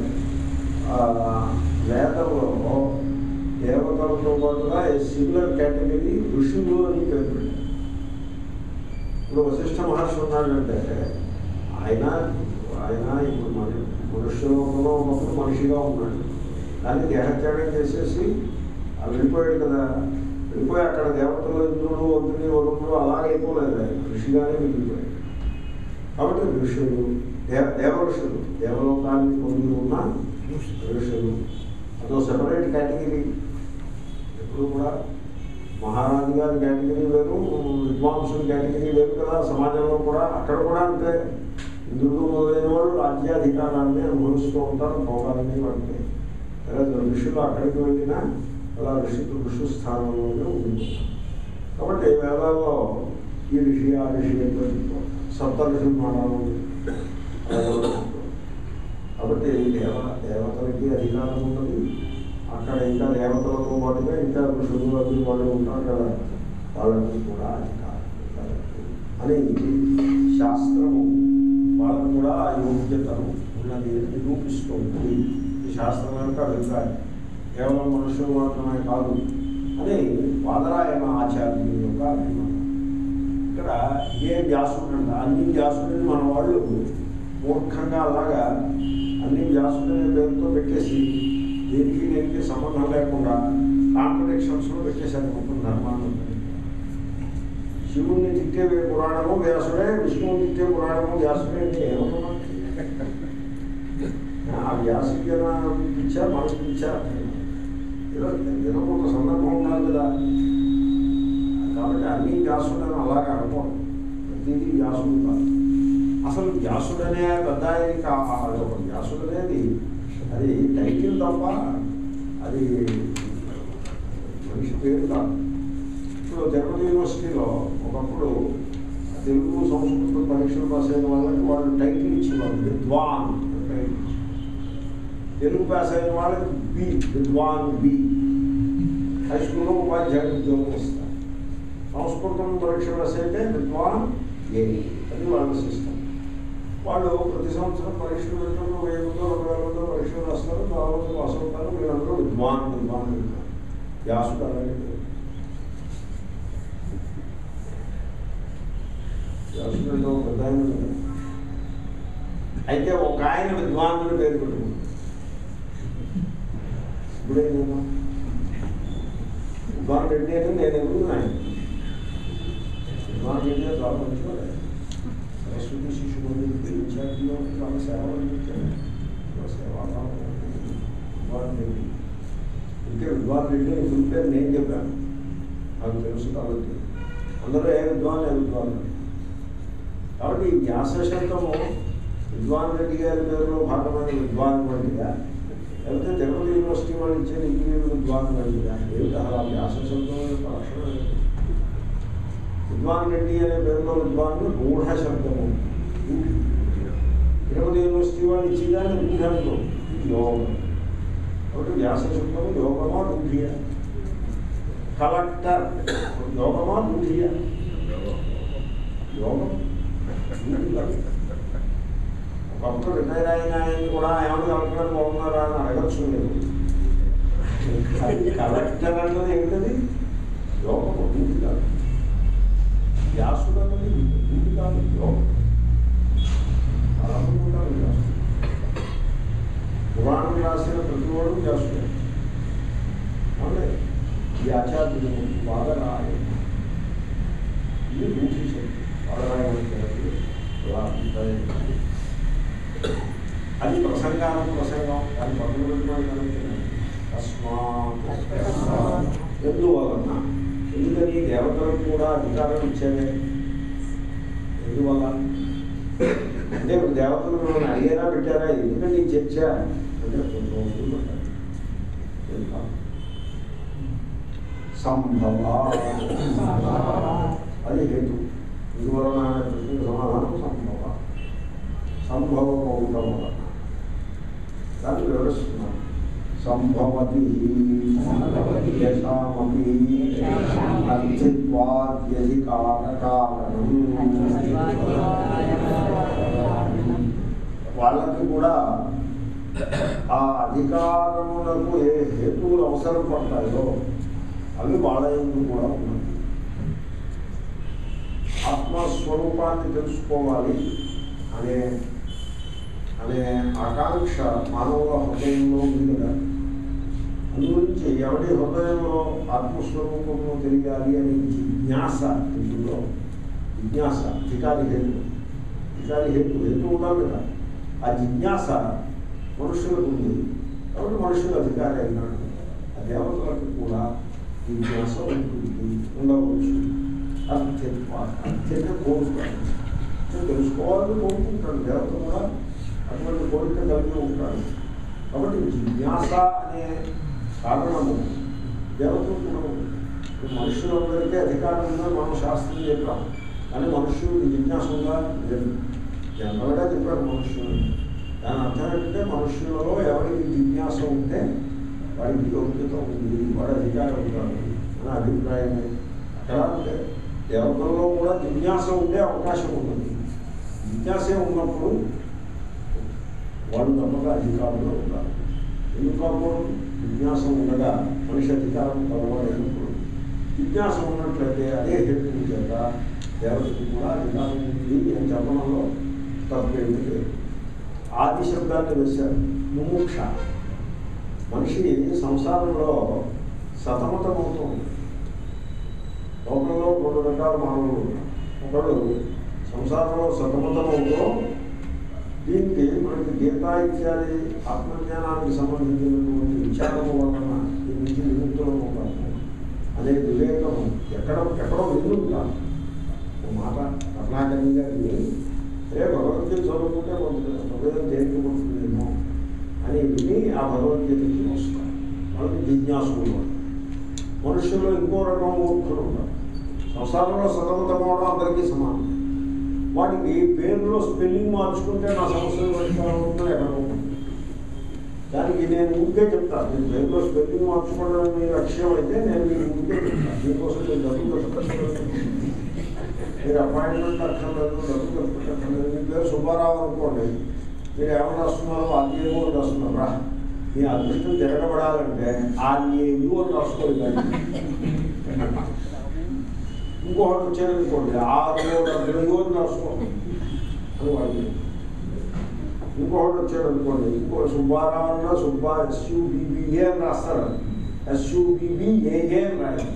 వేదంలో దేవతలతో పాటుగా సిమిలర్ కేటగిరీ ఋషులు అని పేరు పెట్టారు. ఇప్పుడు వశిష్ఠ మహర్షి ఉన్నాడంటే ఆయన ఆయన ఇప్పుడు మన మనుష్యులలో ఉన్నప్పుడు మనిషిగా ఉన్నాడు. దాన్ని దేహత్యాగం చేసేసి వెళ్ళిపోయాడు కదా. వెళ్ళిపోయి అక్కడ దేవతలు ఇంద్రుడు అగ్ని వరుణుడు అలాగైపోలేదు, ఆయన ఋషిగానే మిగిలిపోయాడు. కాబట్టి ఋషులు దేవ దేవ ఋషులు దేవలోకాన్ని పొంది ఉన్న ఋషులు అదో సెపరేట్ కేటగిరీ. ఎప్పుడు కూడా మహారాజు గారి కేటగిరీ వేరు, విద్వాంసుల కేటగిరీ వేరు కదా. సమాజంలో కూడా అక్కడ కూడా అంతే. ఇంద్రుడు మొదలైన వాళ్ళు రాజ్యాధికారాన్ని అనుభవిస్తూ ఉంటారు, భోగాలని పడితే. లేదా ఋషులు అక్కడికి వెళ్ళినా అలా ఋషి ఋషు స్థానంలోనే ఉంటుంది. కాబట్టి వేదాల్లో ఈ ఋషి ఆ ఋషి ఏంటో సప్త ఋషులు మాట్లాడు. కాబట్టి దేవ దేవతలకి అధికారం ఉన్నది. అక్కడ ఇంకా దేవతలతో పాటుగా ఇంకా ఋషులు అవి వాళ్ళు ఉంటారు కదా, వాళ్ళకి కూడా అధికారం అని శాస్త్రము వాళ్ళకు కూడా ఆ యోగ్యతను ఉన్నది అని నిరూపిస్తుంది. ఈ శాస్త్రం యొక్క అభిప్రాయం కేవలం మనుషులు మాత్రమే కాదు అని వాదరాయణ ఆచార్యుల యొక్క అభిమానం. ఇక్కడ ఏ వ్యాసుడు అంట అన్ని వ్యాసుడిని మన వాళ్ళు మూర్ఖంగా అలాగా అన్ని వ్యాసుడనే పేరుతో పెట్టేసి దేనికి దేనికి సంబంధం లేకుండా కాంట్రడిక్షన్స్లో పెట్టేశారు మొత్తం ధర్మాన్ని. శివుణ్ణి తిట్టే పురాణము వ్యాసుడే, విష్ణువుని తిట్టే పురాణము వ్యాసుడే అంటే ఏమన్నా ఆ వ్యాసజ్ఞ పిచ్చా మనసు పిచ్చా ఏదో ఏదో ఒక సందర్భం ఉండాలి కదా. కాబట్టి అన్ని వ్యాసుడని అలాగే అనుకోండి, ప్రతిదీ వ్యాసుడు కాదు. అసలు వ్యాసుడనే పెద్ద ఒక వ్యాసుడు అనేది అది టైటిల్ తప్ప అది మనిషి పేరు కాదు. ఇప్పుడు తిరుపతి యూనివర్సిటీలో ఒకప్పుడు తెలుగు సంస్కృత పరీక్షలు పాస్ అయిన వాళ్ళకి వాళ్ళు టైటిల్ ఇచ్చేవాళ్ళు విద్వాన్ టైటిల్. తెలుగు పాస్ అయిన వాళ్ళకి బి విద్వాన్ బి. హై స్కూల్లో ఉపాధ్యాయుడు ఉద్యోగం ఇస్తారు. సంస్కృతం పరీక్ష పాస్ అయితే విద్వాన్ ఏ అది వాళ్ళ సిస్టమ్. వాళ్ళు ప్రతి సంవత్సరం పరీక్షలు పెట్టినప్పుడు వెయ్యి మందో రెండు వేల మందో పరీక్షలు రాస్తారు, తర్వాత పాస్ అవుతారు. వీళ్ళందరూ విద్వాన్ విద్వాన్ విద్వాన్. వ్యాసుడు అలాగే వ్యాసుడు పెద్ద ఆయన. అయితే ఒక ఆయన విద్వాంసుడు పేరు పెట్టుకుంటాడు. ఇప్పుడే నేను విద్వాన్ రెడ్డి అని నేను ఎదుగుతున్నాను. విద్వాన్ రెడ్డి చాలా మంచివాడు. సరస్వతి శిశువు ఇన్ఛార్జిలో చాలా సేవలు ఇచ్చాడు. సేవాభావం విద్వాన్ రెడ్డి. ఇంకే విద్వాన్ రెడ్డి ఫుల్ పేరు నేను చెప్పాను, నాకు తెలుసు కాబట్టి అందరూ ఏ విద్వాన్ ఏ విద్వాన్. కాబట్టి ఈ వ్యాస శబ్దము విద్వాన్ రెడ్డి గారి పేరులో భాగమైన విద్వాన్ వంటిగా, లేకపోతే తిరుపతి యూనివర్సిటీ వాళ్ళు ఇచ్చే ఇంజనీర్ విద్వాన్ వంటిగా ఏమిటి అలా వ్యాస శబ్దం యొక్క లక్షణం ఏంటి? విద్వాన్ రెడ్డి అనే పేరులో విద్వాన్ గూఢ శబ్దము. తిరుపతి యూనివర్సిటీ వాళ్ళు ఇచ్చేదాన్ని గూఢంలో యోగం. కాబట్టి వ్యాస శబ్దము యోగమా రూఢియా? కలెక్టర్ యోగమా రూఢియా? యోగం. ఒకప్పుడు రిటైర్ అయిన ఆయన్ని కూడా ఏమన్నా కలెక్టర్ బాగున్నారా అని అడగచ్చు లేదు. కలెక్టర్ అన్నది ఏమిటది? యోగం రూఢి కాదు. వ్యాసుడు అన్నది రూఢి కాదు, యోగం. అలాగే వ్యాసుడు పురాణం రాసిన ప్రతి వాడు వ్యాసుడే. అవునే ఈ ఆచార్యుడు వాదరాయ ఇది రూఢి శక్తి. వాదరాయ అది ప్రసంగానం ప్రసంగం దాన్ని పక్కన పెట్టుకోవడం. తస్మాత్ ఎందువలన, ఎందుకని దేవతలకు కూడా అధికారం ఇచ్చేదే? ఎందువల్ల అంటే ఇప్పుడు దేవతలు మిమ్మల్ని అడిగేనా పెట్టారా? ఎందుకంటే ఈ చర్చ అంటే కొన్ని రోజులు పెట్టారు. సంభవ అది హేతు. ఇందువలన ప్రశ్నకు సమాధానం సంభవ. సంభవం అవటం వలన దాన్ని వివరిస్తున్నాను. సంభవతి యశామపి అర్థిత్వాద్యధికారకారణం. వాళ్ళకి కూడా ఆ అధికారములకు ఏ హేతువులు అవసరం పడతాయో అవి వాళ్ళ యందు కూడా ఉన్నాయి. ఆత్మస్వరూపాన్ని తెలుసుకోవాలి అనే అనే ఆకాంక్ష మానవుల హృదయంలో ఉంది కదా. అందుగురించి ఎవరి హృదయంలో ఆత్మస్వరూపంలో తెలియాలి అనే జిజ్ఞాస ఇందులో జిజ్ఞాస అధికారి హేతు అధికారి హేతు హేతు ఉండాలి కదా. ఆ జిజ్ఞాస మనుషులకు ఉంది కాబట్టి మనుషులు అధికారి అయినాడు. ఆ దేవతలకు కూడా జిజ్ఞాస ఉంటుంది, ఉండవచ్చు. అత్యంత అత్యంత కోరుతాడు, తెలుసుకోవాలని కోరుకుంటాడు. దేవత కూడా అటువంటి కోరిక కలిగి ఉంటాడు. కాబట్టి జిజ్ఞాస అనే కారణము దేవతలు కూడా మనుషులందరికీ అధికారం ఉందని మనం శాస్త్రం చెప్పాం. కానీ మనుష్యుడికి జిజ్ఞాస ఉందా లేదు, జనరల్గా చెప్పారు మనుష్యులు. దాని అర్థం ఏంటంటే మనుష్యులలో ఎవరికి జిజ్ఞాస ఉంటే వాడికి యోగ్యత ఉంది, వాడి అధికారం ఉంటాడు అనే అభిప్రాయమే. అక్కడ అంటే దేవతల్లో కూడా జిజ్ఞాస ఉండే అవకాశం ఉంటుంది. జిజ్ఞాసే ఉన్నప్పుడు వాళ్ళు తప్పక అధికారంలో ఉంటారు. ఎందుకు కాకూడదు? జిజ్ఞాస ఉండగా మనిషి అధికారం కలవలేనప్పుడు జిజ్ఞాస ఉన్నట్లయితే అదే హేతు చేత దేవతకి కూడా అధికారం ఉంది అని చెప్పడంలో తప్పేమీ లేదు. ఆది శబ్దాన్ని వేశారు. ముముక్ష మనిషి సంసారంలో సతమతమవుతుంది. లోకంలో రెండు రకాల మానవులు ఉన్నారు. ఒకడు సంసారంలో సతమతమవుతూ దీనికి మనకి గీతా ఇత్యాది ఆత్మజ్ఞానానికి సంబంధించినటువంటి విచారము వలన ఈ నుంచి విముక్తులం అవుతాము అనే వివేకము ఎక్కడ ఎక్కడో వినుంటాను. ఒక మాట కర్ణాకర్ణి గారికి రే భగవద్గీత చదువుకుంటే కొంత హృదయం తేలికపడుతుందేమో అని విని ఆ భగవద్గీతకి వస్తాను. వాళ్ళకి జిజ్ఞాసులు. మనుషుల్లో ఇంకో రకం మూర్ఖులు ఉంటారు. సంసారంలో సతమతమవడం అందరికీ సమానం. వాటికి పేరులో స్పెల్లింగ్ మార్చుకుంటే నా సమస్యలు పరిష్కారం ఎక్కడ దానికి నేను ఊరికే చెప్తాను. నేను పేరులో స్పెల్లింగ్ మార్చుకోవడం మీ లక్ష్యం అయితే నేను మీకు ఊరికే చెప్తాను. దీనికోసం నేను డబ్బులు కట్టుకుంటాను. మీరు అపాయింట్మెంట్ అక్కర్లేదు, డబ్బులు కట్టుకుంటారు. మీ పేరు సుబ్బారావు అనుకోండి, మీరు ఏమైనా రాస్తున్నారో అది ఏమో రాస్తున్నారా? మీ అదృష్టం తిరగబడాలంటే అది ఏమో అని రాసుకోవాలి. ఇంకొకటి వచ్చారనుకోండి ఆరు డబ్బులు అని రాసుకోండి అని వాళ్ళు. ఇంకొకటి వచ్చారనుకోండి ఇంకో సుబ్బారావు అన్న సుబ్బా ఎస్యూబీబీఏ అని రాస్తారు. ఎస్యూబీబీఏఏ అని రాయాలి.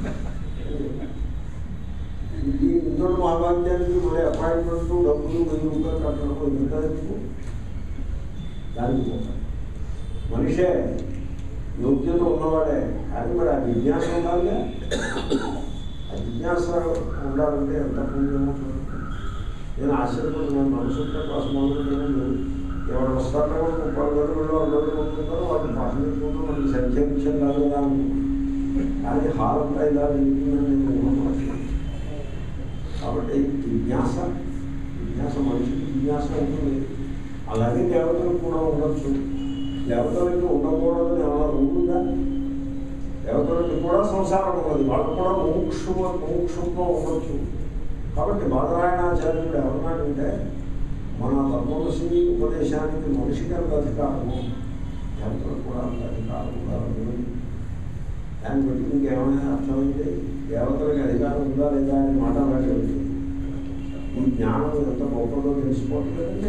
ఈ ఇంట్లో మహాభాగ్యానికి మళ్ళీ అపాయింట్మెంట్ డబ్బులు వెయ్యి రూపాయలు కట్టడం ఎందుకు దానికి పోతారు. మనిషే యోగ్యత ఉన్నవాడే, కానీ మరి ఆ జిజ్ఞాస ఉండాలిగా. ఆ జిజ్ఞాస ఉండాలంటే ఎంత పుణ్యమో. నేను ఆశ్చర్యపోతున్నాను. మనసుంటే క్లాస్ మొదలు ఎవరు వస్తారో వాళ్ళు ముప్పై గంటలు అరవై కొనుక్కుంటారో వాళ్ళు పాఠించుకుంటూ మనకి సంఖ్య విషయం కాదు కదా అనుకుంటున్నాను. కానీ హాల్ అంతా ఇలా నింపుతుందని నేను. కాబట్టి జిజ్ఞాస జిజ్ఞాస మనిషికి జిజ్ఞాస ఉంటుంది. అలాగే దేవతలకు కూడా ఉండొచ్చు. దేవతలకి ఉండకూడదని ఏమైనా ఉంటుందా? దేవతలకి కూడా సంసారం ఉన్నది. వాళ్ళకు కూడా మోక్ష మోక్షంలో ఉండొచ్చు. కాబట్టి బాదరాయణాచార్యుడు ఏమన్నాడంటే మన తత్వదశి ఉపదేశానికి మనిషికి అంత అధికారము, దేవతలకు కూడా అంత అధికారం ఉండాలి. దాన్ని బట్టి ఇంకేమైనా అర్థమైంది. దేవతలకి అధికారం ఉందా లేదా అని మాట్లాడలేదు. ఈ జ్ఞానం ఎంత గొప్పదో తెలుసుకోవట్లేదండి.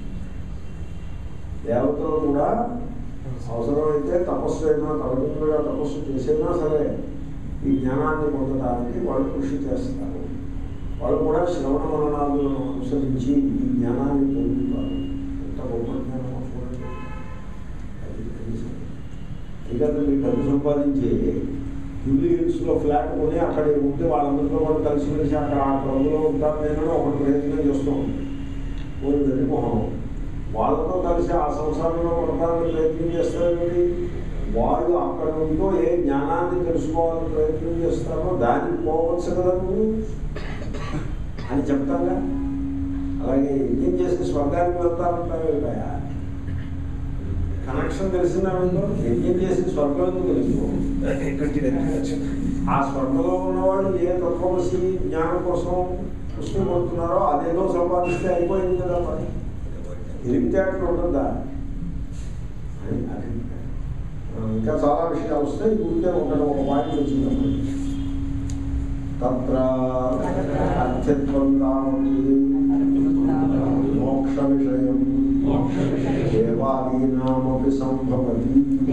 దేవతలు కూడా అవసరమైతే తపస్సు అయినా తలకిందులుగా తపస్సు చేసైనా సరే ఈ జ్ఞానాన్ని పొందడానికి వాళ్ళు కృషి చేస్తారు. వాళ్ళు కూడా శ్రవణ మననాలను అనుసరించి ఈ జ్ఞానాన్ని పొందుతారు. ఎంత గొప్ప జ్ఞానం చూడండి. ఎందుకంటే మీరు డబ్బు సంపాదించి జూబ్లీ హిల్స్లో ఫ్లాట్ కొని అక్కడ ఉంటే వాళ్ళందరితో వాళ్ళు కలిసి కలిసి అక్కడ ఆ క్రమంలో ఉంటారు. నేను ఒకటి ప్రయత్నం చేస్తూ ఉంటాను. కొన్ని వెళ్ళిపోవడం వాళ్ళతో కలిసి ఆ సంసారంలో పడతానికి ప్రయత్నం చేస్తారండి. వాళ్ళు అక్కడ ఉంటూ ఏ జ్ఞానాన్ని తెలుసుకోవాలని ప్రయత్నం చేస్తారో దానికి పోవచ్చు కదా నువ్వు అని చెప్తాగా. అలాగే యజ్ఞం చేసి స్వర్గానికి వెళ్తారంటావా? కనెక్షన్ తెలిసిందా మీకు? యజ్ఞం చేసి స్వర్గం ఎందుకు తెలుసుకో. ఆ స్వర్గంలో ఉన్నవాళ్ళు ఏ తత్వమసి జ్ఞానం కోసం కృషి పడుతున్నారో అదేదో సంపాదిస్తే అయిపోయింది కదా. మరి తెలివితేటలు ఉంటుందా అని అభిప్రాయం. ఇంకా చాలా విషయాలు వస్తాయి. ఊరికే ఒకటి ఒక పాయింట్ వచ్చింది. తత్ర అత్యత్వం తావత్ మోక్ష విషయం దేవాదీనామపి సంభవతి.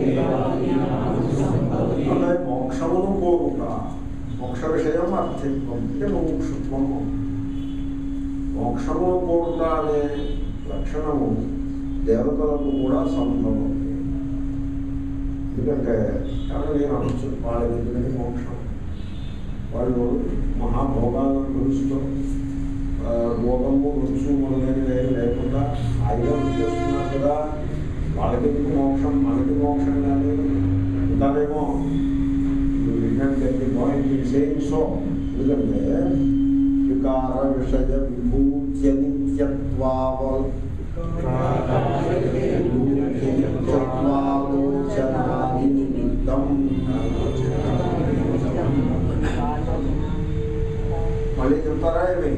అంటే మోక్షమును కోరుట, మోక్ష విషయం అర్థత్వం అంటే మోక్షత్వము. మోక్షమును కోరుట అనే లక్షణము దేవతలకు కూడా సంభవం. ఎందుకంటే కాబట్టి నేను అనొచ్చు వాళ్ళ ఎందుకంటే మోక్షం వాళ్ళు మహాభోగాలను పిలుస్తూ భోగము రుచు మొదలైనవి ఏమి లేకుండా హాయిగా చేస్తున్నారు కదా. వాళ్ళకి మోక్షం మనకి మోక్షం కానీ ఉంటారేమో. Point same. సో ఎందుకంటే వికార విషయ విభూత్య నిత్యత్వావల్ నిత్యత్వాలోచనాది నిమిత్తం. మళ్ళీ చెప్తారా ఏమి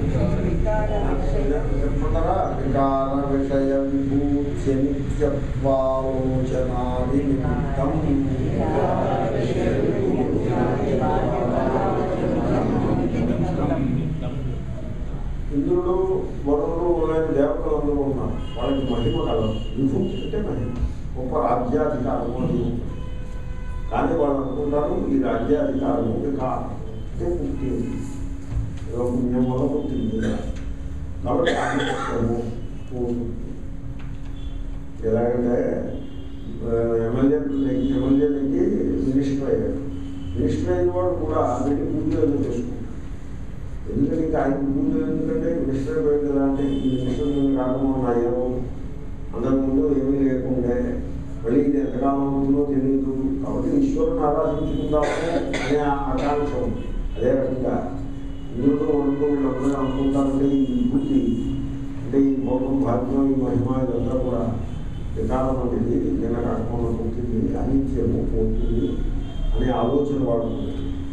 చెప్తారా? వికార విషయ విభూత్య నిత్యత్వాలోచనాది నిమిత్తం. ఇంద్రుడు వరుణుడు మొదలైన దేవతలు అందరూ ఉన్నారు. వాళ్ళకి మహిమ కలదు. విభూతి అంటే మహిమ, గొప్ప రాజ్యాధికారము అది. కానీ వాళ్ళు అనుకుంటారు ఈ రాజ్యాధికారము వికారం అంటే పుట్టింది, ఏదో పుణ్యం వల్ల పుట్టింది కాబట్టి ఆధిపత్యము పోతుంది. ఎలాగంటే ఎమ్మెల్యే ఎమ్మెల్యేలకి మినిస్టర్ అయ్యాడు. మినిస్టర్ అయిన వాడు కూడా వీటి పూజలు ఎందుకు చేసుకుంటాడు. ఎందుకంటే ఇంకా ఆయన పూజలు ఎందుకంటే మినిస్టర్ పోయింది కదా. అంటే ఈ మినిస్టర్ కాకుండా ఉన్నాయో అంతకుముందు ఏమీ లేకుండే మళ్ళీ ఇది ఎంతకాలం ఉంటుందో తెలియదు. కాబట్టి ఈశ్వరుని ఆరాధించుకుందాము అనే ఆకాంక్ష ఉంది. అదే రకంగా ఇంద్రుడు వరకు వీళ్ళందరూ అనుకుంటారంటే ఈ బుద్ధి అంటే ఈ భోగం భాగ్యం ఈ మహిమ ఇదంతా కూడా వికారం అనేది నిన్న కాకుండా పుట్టింది, అనిత్యము పోతుంది అనే ఆలోచన వాడుతుంది.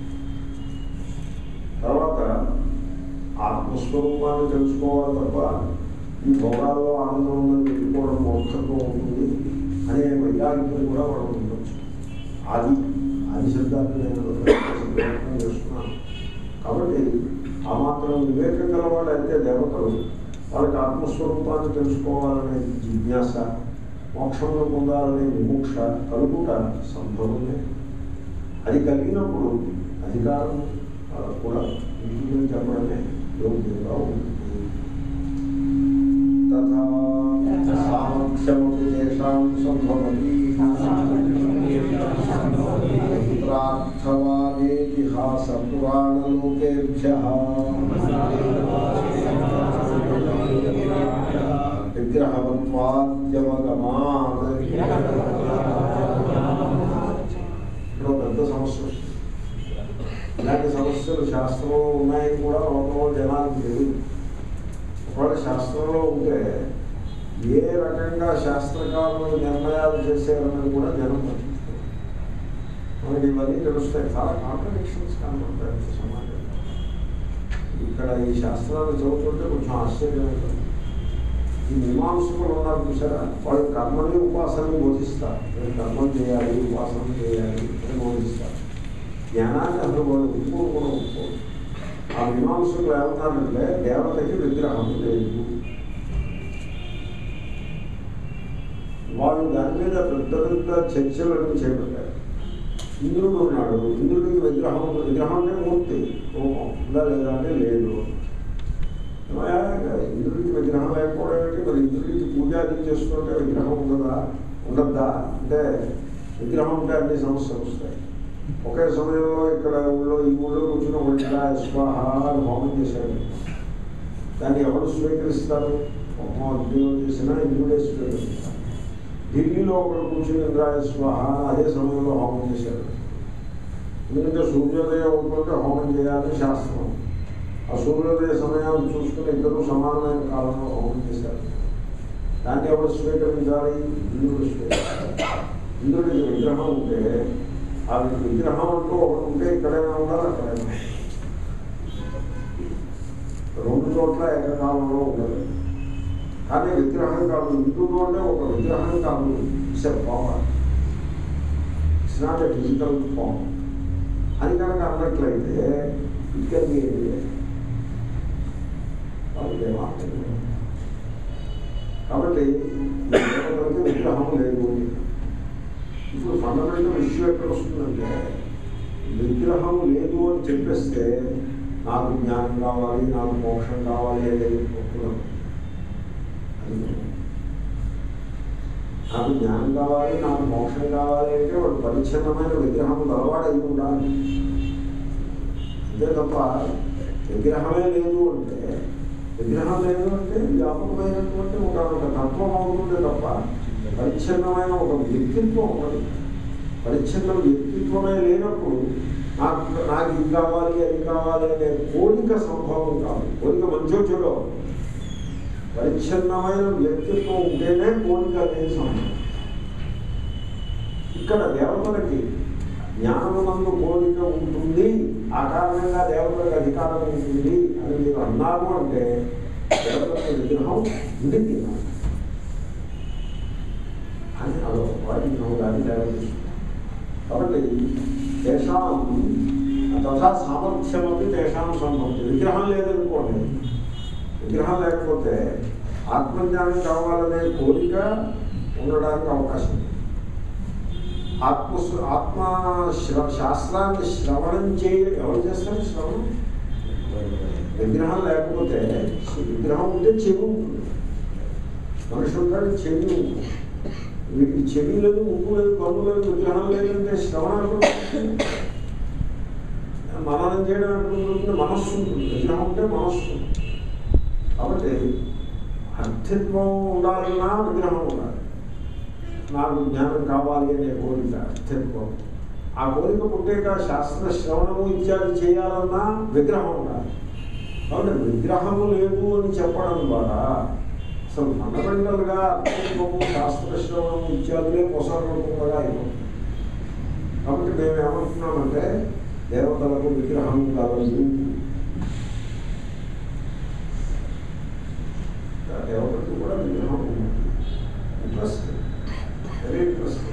తర్వాత ఆత్మస్వరూపాన్ని తెలుసుకోవాలి తప్ప ఈ భోగాల్లో ఆనందం ఉందని పెట్టుకోవడం మూర్ఖత్వం ఉంటుంది అనే వైరాగ్యం కూడా వాడు ఉండొచ్చు. ఆది ఆది శబ్దాన్ని నేను ప్రయత్నం చేస్తున్నాను. కాబట్టి ఆ మాత్రం వివేకం గల వాళ్ళు అయితే దేవతలు వాళ్ళకి ఆత్మస్వరూపాన్ని తెలుసుకోవాలనే జిజ్ఞాస, మోక్షంలో పొందాలనే విముక్ష కలుగుట సంభవమే. అది కలిగినప్పుడు అధికారం కూడా ఇంటిని చెప్పడమే యోగ్యంగా ఉంటుంది. తథా సామర్థ్యమపి తేషాం సంభవతి పుత్రార్థవాదేతిహాస పురాణలోకేభ్యః విగ్రహవత్వాద్యవగమాత్. ఇక్కడ పెద్ద సమస్య వస్తుంది. ఇలాంటి సమస్యలు శాస్త్రంలో ఉన్నాయని కూడా ఒక జనానికి తెలియదు. ఒకవేళ శాస్త్రంలో ఉంటే ఏ రకంగా శాస్త్రకారులు నిర్ణయాలు చేసేవారని కూడా జనం పట్టించుకోరు. మనకి ఇవన్నీ తెలుస్తాయి. చాలా కాంట్రడిక్షన్స్ కనబడతాయి సమాజంలో. ఇక్కడ ఈ శాస్త్రాలు చదువుతుంటే కొంచెం ఆశ్చర్యమైంది. ఈ మీమాంసకులు ఉన్నారు చూసారా, వాళ్ళు కర్మని ఉపాసనని బోధిస్తారు. కర్మం చేయాలి, ఉపాసన చేయాలి అని బోధిస్తారు. జ్ఞానాన్ని అసలు వాళ్ళు ఒప్పుకోరు కూడా ఒప్పుకోరు. ఆ మీమాంసకులు ఏమన్నారంటే దేవతకి విగ్రహం లేదు. వాళ్ళు దాని మీద పెద్ద పెద్ద చర్చలను చేపట్టారు. ఇంద్రుడు ఉన్నాడు, ఇంద్రుడికి విగ్రహం విగ్రహం అంటే మూర్తి రూపం ఉందా లేదా అంటే లేదు. ఇంద్రుడికి విగ్రహం లేకపోవడం ఏంటి? మరి ఇంద్రుడికి పూజాది చేసుకుంటే విగ్రహం ఉండదా ఉండద్దా అంటే విగ్రహం ఉంటే అన్ని సమస్యలు వస్తాయి. ఒకే సమయంలో ఇక్కడ ఊళ్ళో ఈ ఊళ్ళో కూర్చున్న ఒంటిగా స్వాహ హోమం చేశాడు. దాన్ని ఎవరు స్వీకరిస్తారు? హోమం అగ్నిలో చేసినా ఇంద్రుడే స్వీకరిస్తారు. ఢిల్లీలో ఒకరు కూర్చుని ఇంద్రాయ స్వాహ అదే సమయంలో హోమం చేశాడు. ఎందుకంటే సూర్యోదయం అవుతుంటే హోమం చేయాలని శాస్త్రం. ఆ సూర్యోదయ సమయాన్ని చూసుకుని ఇద్దరు సమానమైన కాలంలో హోమం చేశారు. దాన్ని ఎవరు స్వీకరించాలి? ఇంద్రుడు స్వీకరించాలి. ఇంద్రుడికి విగ్రహం ఉంటే ఆ విగ్రహం అంటూ ఒకటి ఉంటే ఇక్కడైనా ఉండాలి, అక్కడైనా రెండు చోట్ల ఏకకాలంలో ఉండదు. కానీ విగ్రహం కాదు, ఇంద్రుడు అంటే ఒక విగ్రహం కాదు, it's a form, it's not a physical form అని కనుక అన్నట్లయితే ఇక్కడ కాబట్టి దేవతలకి విగ్రహం లేదు. ఇప్పుడు ఫండమెంటల్ ఇష్యూ ఎక్కడ వస్తుందంటే విగ్రహం లేదు అని చెప్పేస్తే నాకు జ్ఞానం కావాలి, నాకు మోక్షం కావాలి అనేది ఒప్పుకున్నాను. అది నాకు జ్ఞానం కావాలి, నాకు మోక్షం కావాలి అంటే వాడు పరిచ్ఛిన్నమైన విగ్రహం గలవాడు అయి ఉండాలి. అంతే తప్ప విగ్రహమే లేదు అంటే విగ్రహం లేదు అంటే వ్యాపకమైనటువంటి ఒక ఒక తత్వం అవుతుంది తప్ప పరిచ్ఛిన్నమైన ఒక వ్యక్తిత్వం ఉండదు. పరిచ్ఛిన్న వ్యక్తిత్వమే లేనప్పుడు నాకు నాకు ఇది కావాలి అది కావాలి అనే కోరిక సంభవం కాదు. కోరిక మంచో చెడో, పరిచ్ఛిన్నమైన వ్యక్తిత్వం ఉంటేనే కోరిక అనేది సంభవం. ఇక్కడ దేవతలకి జ్ఞానమునందు కోరిక ఉంటుంది, ఆ కారణంగా దేవతలకు అధికారం ఉంటుంది అని మీరు అన్నారు అంటే దేవతల విగ్రహం ఉండి తినాలి అని అదో వాటిని దాన్ని దేవత. కాబట్టి తేషాం తథా సామర్థ్యమీ తేషాం సంభవం. విగ్రహం లేదనుకోండి, విగ్రహం లేకపోతే ఆత్మజ్ఞానం కావాలనే కోరిక ఉండడానికి అవకాశం ఉంది. ఆత్మ ఆత్మ శ్ర శాస్త్రాన్ని శ్రవణం చేయ ఎవరు చేస్తారు? శ్రవణం. విగ్రహం లేకపోతే విగ్రహం ఉంటే చెవి ఉంటుంది, మనిషి ఉంటాడు చెవి ఉంటుంది. వీటికి చెవి లేదు, ముక్కు లేదు, కన్ను లేదు, విగ్రహం లేదంటే శ్రవణం మననం చేయడం అనుకుంటుంది, మనస్సు ఉంటుంది. విగ్రహం ఉంటే మనస్సు ఉంటుంది. కాబట్టి అర్థత్వం ఉండాలన్నా విగ్రహం ఉండాలి. నాకు జ్ఞానం కావాలి అనే కోరిక అర్థత్వం. ఆ కోరిక పుట్టేక శాస్త్ర శ్రవణము ఇత్యాది చేయాలన్నా విగ్రహం ఉండాలి. కాబట్టి విగ్రహము లేదు అని చెప్పడం ద్వారా అసలు ఫండమెంటల్గా అర్థత్వము శాస్త్ర శ్రవణము ఇత్యాదులే కొసరకుండా అయిపోతుంది. కాబట్టి మేము ఏమంటున్నామంటే దేవతలకు విగ్రహం కావాలి. దేవతలకు కూడా విగ్రహం ఉంది. Interesting, very interesting.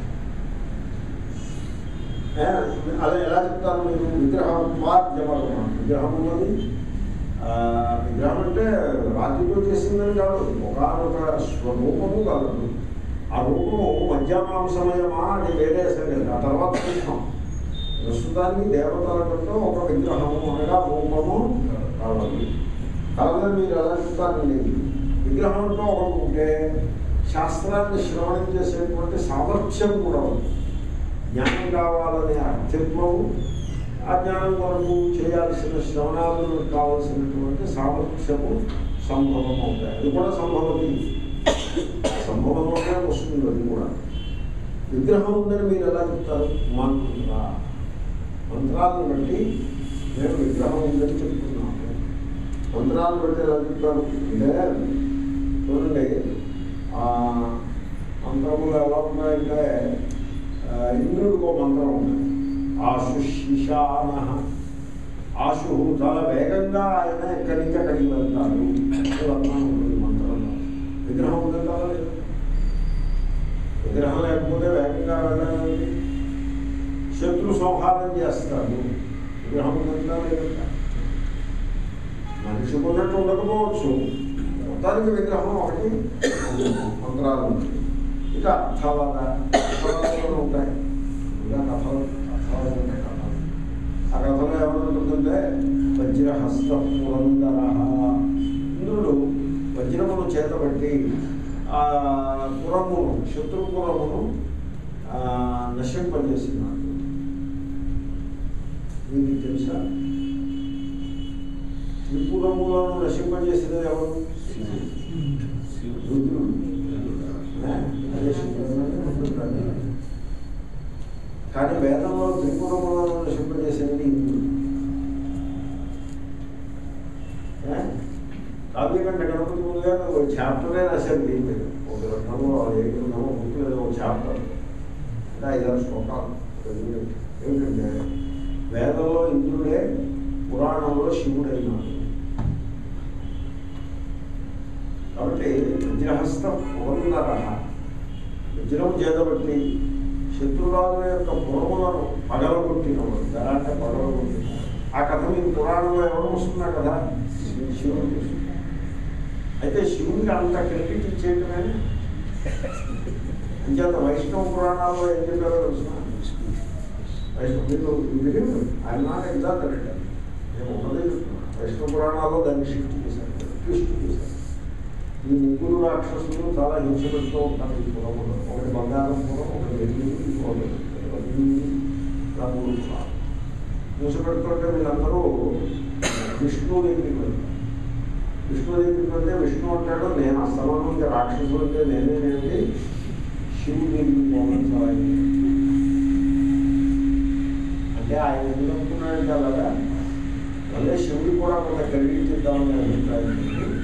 అలా ఎలా చెప్తారు మీరు? విగ్రహం జపడమా? విగ్రహం ఉన్నది. విగ్రహం అంటే రాతితో చేసిందని కాదు, ఒకనొక స్వరూపము కాదు. ఆ రూపము మధ్యాహ్నాంశమయమా అది వేరే సంగతి, ఆ తర్వాత చూస్తాం. ప్రస్తుతానికి దేవతలతో ఒక విగ్రహము అనగా రూపము కావాలి. కావాలని మీరు ఎలా చెప్తారండి? విగ్రహంతో ఒకటి ఉంటే శాస్త్రాన్ని శ్రవణం చేసేటువంటి సామర్థ్యం కూడా ఉంది. జ్ఞానం కావాలనే అర్థత్వము, ఆ జ్ఞానం కొరకు చేయాల్సిన శ్రవణాలను కావలసినటువంటి సామర్థ్యము సంభవం అవుతాయి. అది కూడా సంభవతి సంభవంలోనే వస్తుంది. అది కూడా విగ్రహం ఉందని మీరు ఎలా చెప్తారు? మంత్ర మంత్రాలను బట్టి మేము విగ్రహం ఉందని చెప్తున్నాము. మంత్రాలను బట్టి ఎలా చెప్తారు అంటే చూడండి, మంత్రములు ఎలా ఉన్నాయంటే ఇంద్రుడికి ఒక మంత్రం ఉంది, ఆశుషిషాన. ఆశు చాలా వేగంగా ఆయన ఎక్కడి నుంచి అక్కడికి వెళ్తారు ఉంటుంది మంత్రంలో. విగ్రహం ఉందా లేదు? విగ్రహం లేకపోతే వేగంగా వెళ్ళాలి. శత్రు సంహారం చేస్తాడు, విగ్రహం ఉందా లేదంట. మనిషి ఉన్నట్టు ఉండకపోవచ్చు, మొత్తానికి విగ్రహం ఒకటి మంత్రాలు ఉంటాయి. ఇక అర్థవాద అర్థవాదాలు ఉంటాయి, ఇంకా కథలు కథలు ఉంటాయి. కథలు ఆ కథలో ఏమంటుందంటే వజ్రహస్త పురందర. ఇంద్రుడు వజ్రమును చేతబట్టి ఆ పురమును శత్రుపురమును నశింపజేసినాడు. మీకు తెలుసా? త్రిపురములను నశింపజేసినది ఎవరు? రుద్రుడు. కానీ వేదంలో త్రిపురములను నశింపజేసేది ఇంద్రుడు. కావ్యకంఠ గణపతి ముందు గారు ఒక చాప్టరే రాశారు దీని మీద. ఒక గ్రంథంలో ఏ గ్రంథమో బుక్లో ఏదో చాప్టర్ అంటే ఐదారు శ్లోకాలు ఏమిటంటే వేదంలో ఇంద్రుడే పురాణంలో శివుడైనాడు. కాబట్టి వజ్రహస్త పురందర వజ్రం చేతబట్టి శత్రురాజు యొక్క పురములను పగలగొట్టినవాడు. ఎలా అంటే పగలగొట్టిన ఆ కథ మీకు పురాణంలో ఎవరు వస్తున్నా కదా, శివుడు చూస్తుంది. అయితే శివుడికి అంత క్రెడిట్ ఇచ్చేయటమే. అంచేత వైష్ణవ పురాణాల్లో ఏం చెప్పారో తెలుసిన వైష్ణవ మీరు ఆయన నాట్ ఎగ్జాక్ట్ నేను ఉన్నదే చెప్తున్నాను. వైష్ణవ పురాణాల్లో దాన్ని షిఫ్ట్ చేశారు, ట్విస్ట్ చేశారు. ఈ ముగ్గురు రాక్షసులు చాలా హింస పెడుతూ ఉంటారు ఈ పురములో. ఒకటి బంగారం పురం, ఒకటి వెల్లి, ఇంకోటి ఇలా మూడు పురాలు హింస పెడుతుంటే వీళ్ళందరూ విష్ణువు దగ్గరికి వెళ్తారు. విష్ణువు దగ్గరికి వెళ్తే విష్ణు అంటాడు, నేను అస్తమానం ఇంకా రాక్షసులు అంటే నేనేనేంటి శివుడు దగ్గరికి పోవాలి అంటే ఆయన ఎందుకు అనుకున్నాడు కదా, మళ్ళీ శివుడికి కూడా కొంత క్రెడిట్ ఇద్దామని అభిప్రాయం.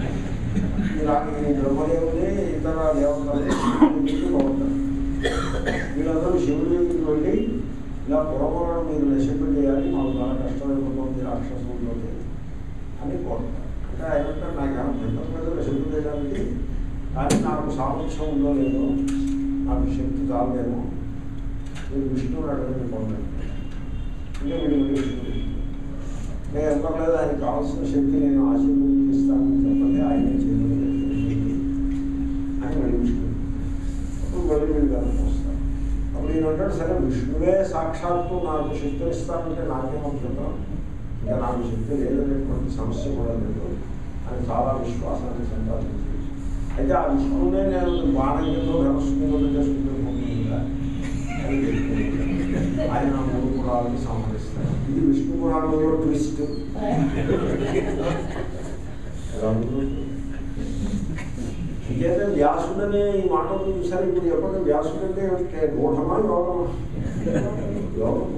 ఈ బ్రహ్మదేవుని ఇతర దేవతలు బాగుంటారు. వీళ్ళందరూ శివుడి దగ్గరికి వెళ్ళి ఇలా పురములను మీరు నశింప చేయాలి, మాకు చాలా కష్టమైపోతుంది రాక్షసులతో అని కోరుతారు. అంటే ఆయన అంటే నాకేమో భద్రం మీద నశింప చేయడానికి, కానీ నాకు సామర్థ్యం ఉందో లేదో, నాకు శక్తి చాలేమో, మీరు విష్ణువుని అడగండి పొందండి అంటే వీళ్ళు విష్ణువు నేను ఎక్కర్లేదు, ఆయనకు కావాల్సిన శక్తి నేను ఆశీర్వదిస్తానని చెప్పండి, ఆయనే చేయలేదు అని మళ్ళీ విష్ణువు. అప్పుడు మళ్ళీ వీళ్ళు గారికి వస్తారు. అప్పుడు ఈయన అంటాడు, సరే విష్ణువే సాక్షాత్తు నాకు శక్తిని ఇస్తానంటే నాకేమవుతుంటాం, ఇంకా నాకు శక్తి లేదనేటువంటి సమస్య కూడా లేదు అని చాలా విశ్వాసాన్ని సంపాదించి, అయితే ఆ విష్ణువునే నేను బాణంతో ధనస్సుతో చేసుకుంటుందా అని చెప్తున్నాను. ఆయన మూడు పురాలను సంహరిస్తారు. ఇది విష్ణు పురాణంలో ట్విస్ట్. ఇంకైతే వ్యాసుడనే ఈ మాటలు చూసారు. ఇప్పుడు చెప్పండి, వ్యాసుడు అంటే గూఢమా యోగమా? యోగం.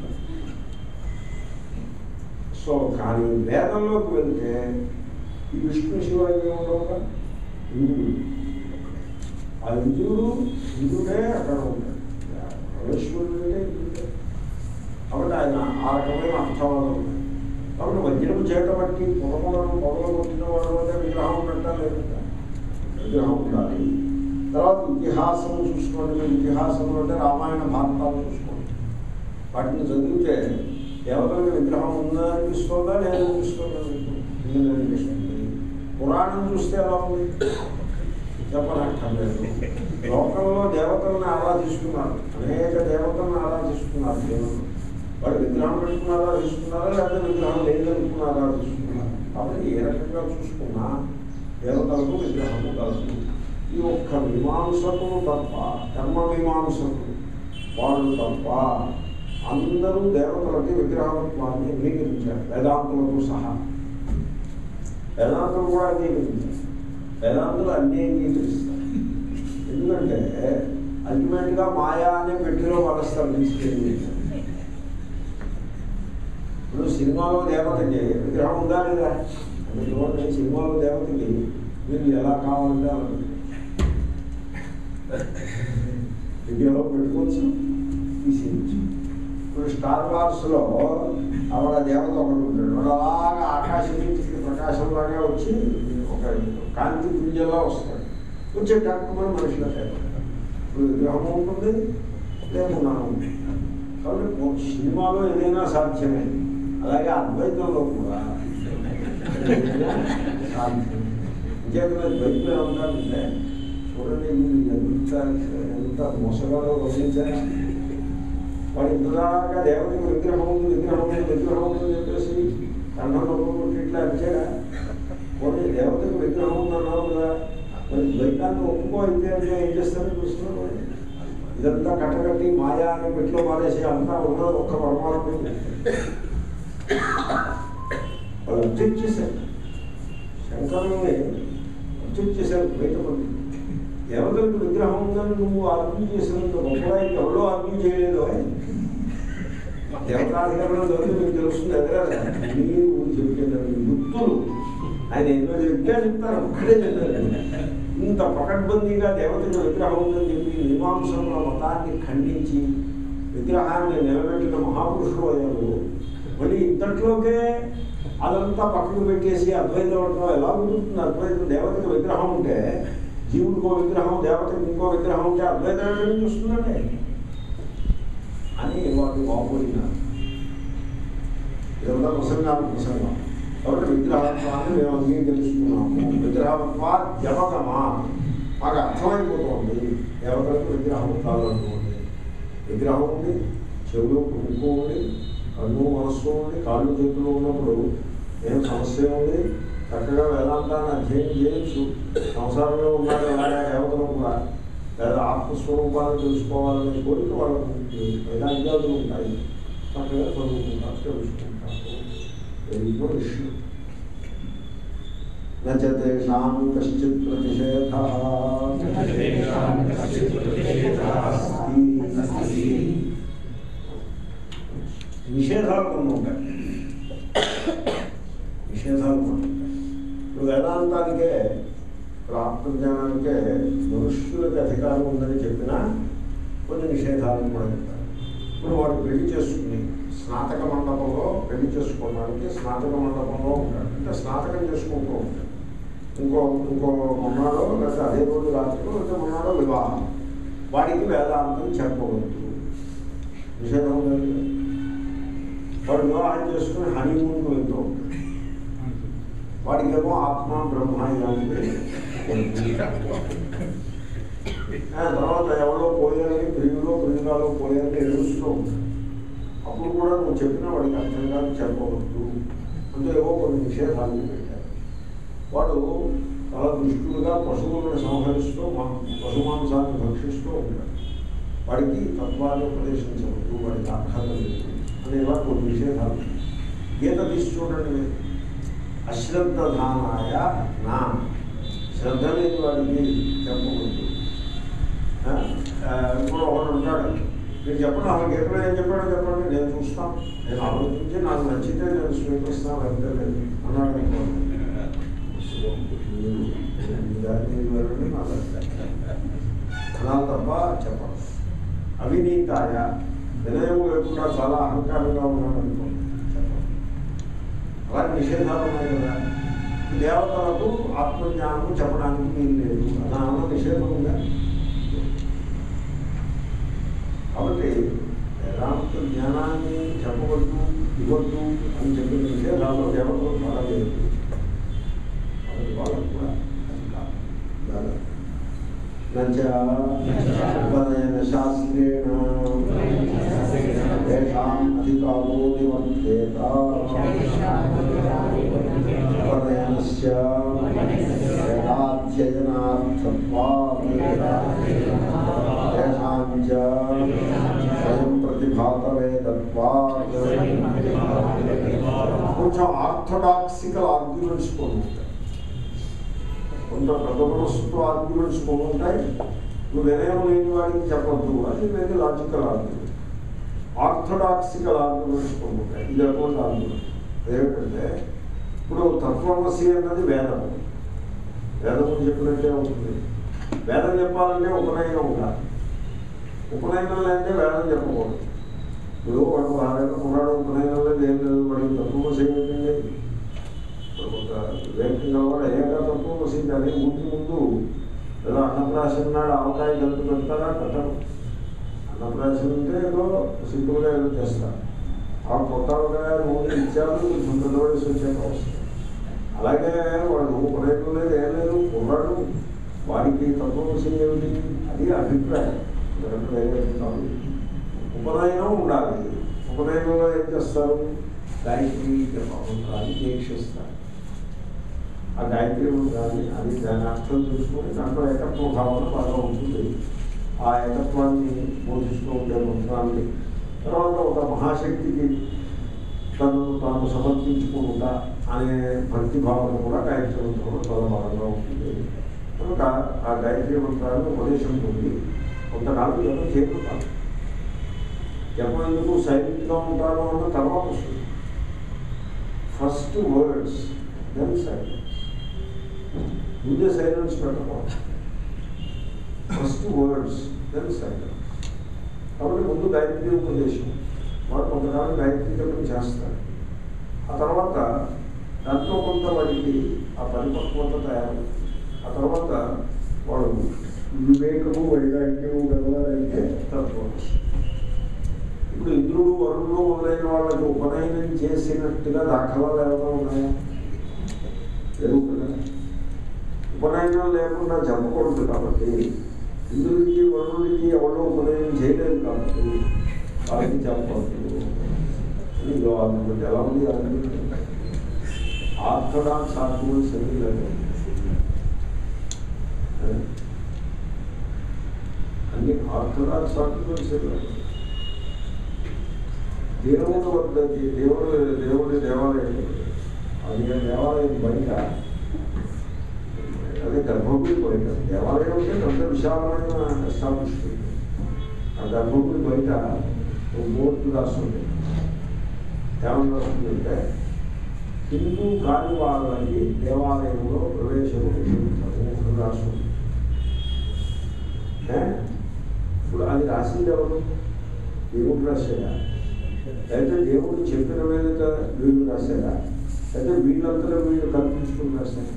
సో కానీ వేదంలోకి వెళ్తే ఈ విష్ణు శివ ఉండవుగా ఇంద్రుడు. ఆ ఇంద్రుడు ఇంద్రుడే అక్కడ ఉంటాడు, పరమేశ్వరుడు అంటే ఇంద్రుడే. కాబట్టి ఆయన ఆ రకమైన అర్థవాదం ఉన్నాయి. కాబట్టి వజ్రము చేత బట్టి పొగములను పొగలు కొట్టిన వాడు అంటే విగ్రహం ఉన్నట్ట లేకుండా విగ్రహం ఉండాలి. తర్వాత ఇతిహాసం చూసుకోండి. ఇతిహాసం అంటే రామాయణ భారతాలు చూసుకోండి. వాటిని చదివితే దేవతలకు విగ్రహం ఉందా అనిపిస్తుందా లేదా అనిపిస్తుందా అనిపిస్తుంది. పురాణం చూస్తే ఎలా ఉంది చెప్పనక్కర్లేదు. లోకంలో దేవతలను ఆరాధిస్తున్నారు, అనేక దేవతలను ఆరాధిస్తున్నారు. దేవుడు వాడు విగ్రహం పెట్టుకుని ఆరాధిస్తున్నారా లేదా విగ్రహం లేదనుకుని ఆరాధిస్తున్నారు. కాబట్టి ఏ రకంగా చూసుకున్నా దేవతలకు విగ్రహము కలదు. ఈ ఒక్క మీమాంసకులు తప్ప, కర్మ మీమాంసకులు వాళ్ళు తప్ప అందరూ దేవతలకి విగ్రహత్వాన్ని అంగీకరించారు, వేదాంతులతో సహా. వేదాంతులు కూడా అంగీకరించారు. వేదాంతులు అన్నీ అంగీకరిస్తారు. ఎందుకంటే అల్టిమేట్గా మాయా అనే పెట్టిలో పడస్తారు తీసుకెళ్ళి. ఇప్పుడు సినిమాలో దేవతకి విగ్రహం ఉందా లేదా అంటే చూడండి, సినిమాలో దేవతకి మీరు ఎలా కావాలంటే అలా విగ్రహం పెట్టుకోవచ్చు, తీసేయచ్చు. ఇప్పుడు స్టార్ వార్స్లో ఆవిడ దేవత ఒకటి ఉంటాడు, వాడు అలాగా ఆకాశం నుంచి ప్రకాశంలాగా వచ్చి ఒక కాంతి పుంజంలా వస్తాడు. వచ్చే డాక్టర్ మనుషుల ఇప్పుడు విగ్రహం ఉంటుంది లేకుండా ఉంటుంది. కాబట్టి సినిమాలో ఏదైనా సాధ్యమే, అలాగే అద్వైతంలో కూడా సాధ్యం. ఇంకేమైనా ద్వైతం ఏమంటారంటే చూడండి ఎంత ఎంత మోసగాలో వసించారా. వాడు ఇంతదాకా దేవతకి విగ్రహం ఉంది విగ్రహం ఉంది విగ్రహం ఉందని చెప్పేసి కన్నంలో ఇట్లా అడిచాడా. పోనీ దేవతకి విగ్రహం ఉందన్నావు కదా, మరి ద్వైతాన్ని ఒప్పుకో అయితే అంటే ఏం చేస్తారని చూస్తున్నాడు. ఇదంతా కట్టకట్టి మాయా అని పెట్లో మారేసి అంతా ఉన్నది ఒక్క పరమాత్మ. వాళ్ళు అబ్జెక్ట్ చేశారు, శంకరుని అబ్జెక్ట్ చేశారు. బయటపడి దేవతలకు విగ్రహం ఉందని నువ్వు ఆర్గ్యూ చేసినంత గొప్పవాయికి ఎవరో ఆర్గ్యూ చేయలేదు. దేవతాధికారంలో దొరికి మీకు తెలుస్తుంది ఎదురా మీరు చెప్పేదాన్ని గుర్తులు ఆయన ఎన్నో చెప్తే చెప్తారు, ఒక్కడే చెప్పారు. ఇంత పకడ్బందీగా దేవతకి విగ్రహం ఉందని చెప్పి మీమాంసకుల మతాన్ని ఖండించి విగ్రహాన్ని నిలబెట్టిన మహాపురుషుడు అయ్యారు. మళ్ళీ ఇంతట్లోకే అదంతా పక్కకు పెట్టేసి అద్వైతం అంటాం ఎలా కుదురుతుంది? అద్వైతం దేవతకి విగ్రహం ఉంటే జీవుడికో విగ్రహం, దేవతకి ఇంకో విగ్రహం ఉంటే అద్వైతం ఎక్కడి నుంచి వస్తుందండి అని వాళ్ళు బాగుపోయినారు. ఇదంతా ప్రసంగాలు ప్రసంగం. కాబట్టి విగ్రహత్వాన్ని మేము అంగీకరిస్తున్నాము. విగ్రహత్వా జపకమా మాకు అర్థమైపోతుంది. దేవతలకు విగ్రహం కావాలనుకోండి. విగ్రహం ఉంది, చెవులు ముక్కు ఉంది, కన్ను మనస్సు ఉంది, కాళ్ళు చేతులు ఉన్నప్పుడు ఏం సమస్య ఉంది? చక్కగా వేదాంతాన్ని అధ్యయనం చేయొచ్చు. సంసారంలో ఉన్నారు అలాగే దేవతలు కూడా లేదా ఆత్మస్వరూపాన్ని తెలుసుకోవాలనే కోరిక వాళ్ళకు వైరాగ్యాలు ఉంటాయి. చక్కగా చదువుకుంటారు, తెలుసుకుంటారు. ఎన్నో ఇష్యూ నేషాం కశ్చిత్ ప్రతిషేధ నిషేధాలు కొన్ని ఉంటాయి. నిషేధాలు కొన్ని ఉంటాయి. ఇప్పుడు వేదాంతానికే ఆత్మజ్ఞానానికే మనుష్యులకు అధికారం ఉందని చెప్పినా కొన్ని నిషేధాలను కూడా చెప్తారు. ఇప్పుడు వాడు పెళ్లి చేసుకుని స్నాతక మండపంలో పెళ్లి చేసుకోవడానికి స్నాతక మండపంలో ఉంటాడు. అంటే స్నాతకం చేసుకుంటూ ఉంటాడు. ఇంకో ఇంకో మొన్నాడో లేకపోతే అదే రోజు రాత్రి లేకపోతే మొన్నాడో వివాహం. వాడికి వేదాంతం చెప్పవద్దు, నిషేధం ఉందండి. వాడు వివాహం చేసుకుని హనీమూన్కు వెళ్తూ ఉంటాడు. వాడికేమో ఆత్మ బ్రహ్మ ఇలాంటివి. తర్వాత ఎవరో పోయారని ప్రియులో ప్రియురాలో పోయారని ఏడుస్తూ ఉంటాడు. అప్పుడు కూడా నువ్వు చెప్పినా వాడికి అర్థం కాదు, చెప్పవద్దు అంటే ఏవో కొన్ని నిషేధాలు పెట్టారు. వాడు చాలా దుష్టుడుగా పశువులను సంహరిస్తూ పశుమాంసాన్ని భక్షిస్తూ ఉంటాడు. వాడికి తత్వాన్ని ఉపదేశించవద్దు, వాడికి అర్హత లేదు అనేవా కొన్ని నిషేధాలు. గీత తీసి చూడండి. అశ్రద్ధధానాయ నా శ్రద్ధ లేని వాడికి చెప్పవద్దు. ఇప్పుడు ఒకడు ఉంటాడు, మీరు చెప్పండి అసలు గీతలో ఏం చెప్పాడో చెప్పండి, నేను చూస్తాను, నేను ఆలోచించి నాకు నచ్చితే నేను స్వీకరిస్తాను, అంతే లేదు అన్నాడు అనుకోండి. దాన్ని వెళ్ళండి నాకు అనాలి తప్ప చెప్పాలి. అవినీతాయ వినయం లేకుండా చాలా అహంకారంగా ఉన్నాడు అనుకోండి, చెప్పాలి. అలాంటి నిషేధాలు ఉన్నాయి కదా. దేవతలకు ఆత్మజ్ఞానము చెప్పడానికి వీలు లేదు అన్న నిషేధం ఉందా? కాబట్టి వేదాంత జ్ఞానాన్ని చెప్పవద్దు, ఇవ్వద్దు అని చెప్పిన నిషేధాల్లో దేవతలు చాలా లేదు. కాబట్టి వాళ్ళకు కూడా అది కాదు. శాస్త్రేణ తేషాం అధికారో నివర్తేత ఉపనయనస్య వేదాధ్యయనార్థత్వాత్ తేషాం చ స్వయం ప్రతిభాతవేదత్వాత్. కొంచెం ఆర్థడాక్సికల్ ఆర్గ్యుమెంట్స్ కొన్ని ఉంటాయి, కొంత పెద్ద మనస్సుతో ఆర్గ్యుమెంట్స్ కొన్ని ఉంటాయి. నువ్వు వినయం లేని వాడికి చెప్పద్దు, అది నేను లాజికల్ ఆర్గ్యుమెంట్. ఆర్థడాక్సికల్ ఆర్గ్యుమెంట్స్ కొన్ని ఉంటాయి. ఇది అటువంటి ఆర్గ్యుమెంట్ ఏమిటంటే, ఇప్పుడు తత్వమసి అన్నది వేదం. వేదం చెప్పినట్టే ఉంటుంది. వేదం చెప్పాలంటే ఉపనయనం ఉండాలి. ఉపనయనం లేదంటే వేదం చెప్పకూడదు. ఇప్పుడు వాడు ఆరేళ్ళ కుర్రాడు ఉపనయనం లేదు, ఏం లేదు, వాడికి తత్వమసి ఏమిటండి? ఒక వివేకంగా వాడు అయ్యాక తత్వమసి కానీ ఊరికి ముందు ఏదో అన్నప్రాశం నాడు ఆవకాయ కలిపి పెడతారా? పెట్టరు. అన్నప్రాశం అంటే ఏదో సింపుల్గా ఏదో చేస్తారు. ఆ కొత్త ఆవకాయ నూనె ఇచ్చారు, కొంచెం పెద్ద వయసు వచ్చాక వస్తుంది. అలాగే వాడు ఉపనయనం లేదు, ఏం లేదు, కుర్రాడు, వాడికి తత్వమసి ఏమిటి? అది అభిప్రాయం, కాదు. ఉపనయనం ఉండాలి. ఉపనయనంలో ఏం చేస్తారు? గాయత్రి మంత్రాన్ని దీక్షిస్తారు. ఆ గాయత్రి మంత్రాన్ని అది దాని అర్థం చూసుకొని దాంట్లో ఏకత్వ భావన బాగా ఉంటుంది. ఆ ఏకత్వాన్ని బోధిస్తూ ఉండే మంత్రాన్ని తర్వాత ఒక మహాశక్తికి తను తాను సమర్పించుకుంటా అనే భక్తి భావన కూడా గాయత్రి మంత్రంలో చాలా బాగా ఉంటుంది. కనుక ఆ గాయత్రి మంత్రాన్ని ఉపదేశం పొంది కొంతకాలం జపం చేరుతారు. జపం ఎందుకు సైలెంట్గా ఉంటారు అన్న తర్వాత వస్తుంది. First words then silence. ముందే సైలెన్స్ పెట్టకూడదు. First words then silence. కాబట్టి ముందు గాయత్రి ఉపదేశం, వాడు కొంతకాలం గాయత్రి జపం చేస్తారు. ఆ తర్వాత దాంట్లో కొంత వాడికి ఆ పరిపక్వత తయారు. ఆ తర్వాత వాడు వివేకము వైరాగ్యము గలవారైతే తత్వం. ఇప్పుడు ఇంద్రుడు వరుణుడు మొదలైన వాళ్ళకి ఉపనయనం చేసినట్టుగా దాఖలాలు ఏమైనా ఉన్నాయా? లేవు కదా. ఉపనయనం లేకుండా చెప్పకూడదు. కాబట్టి ఇంద్రుడికి వరుణుడికి ఎవరో ఉపనయనం చేయలేదు కాబట్టి వాళ్ళకి చెప్పకూడదు. అందుకంటే ఎలా ఉంది ఆర్థడాక్స్ ఆర్గ్యుమెంట్స్ అన్నీ లేదు. అన్ని ఆర్థడాక్స్ ఆర్గ్యుమెంట్స్ లేదు. దేవుడు వద్ద దేవుడు దేవుడి దేవాలయం, అది దేవాలయం బయట, అదే గర్భగుడి బయట, దేవాలయం అంటే పెద్ద విశాలమైన ఎస్టాబ్లిష్మెంట్. ఆ గర్భగుడి బయట ఒక బోర్డు రాస్తుంది. ఏమని రాస్తుందంటే హిందూ కాని వాళ్ళకి దేవాలయంలో ప్రవేశము నిషేధించము రాస్తుంది. ఇప్పుడు అది రాసింది ఎవరు? దేవుడు రాశారా? అయితే దేవుడు చెప్పిన మీద వీళ్ళు రాశారా? అయితే వీళ్ళంతా వీళ్ళు కల్పించుకుని రాశారా?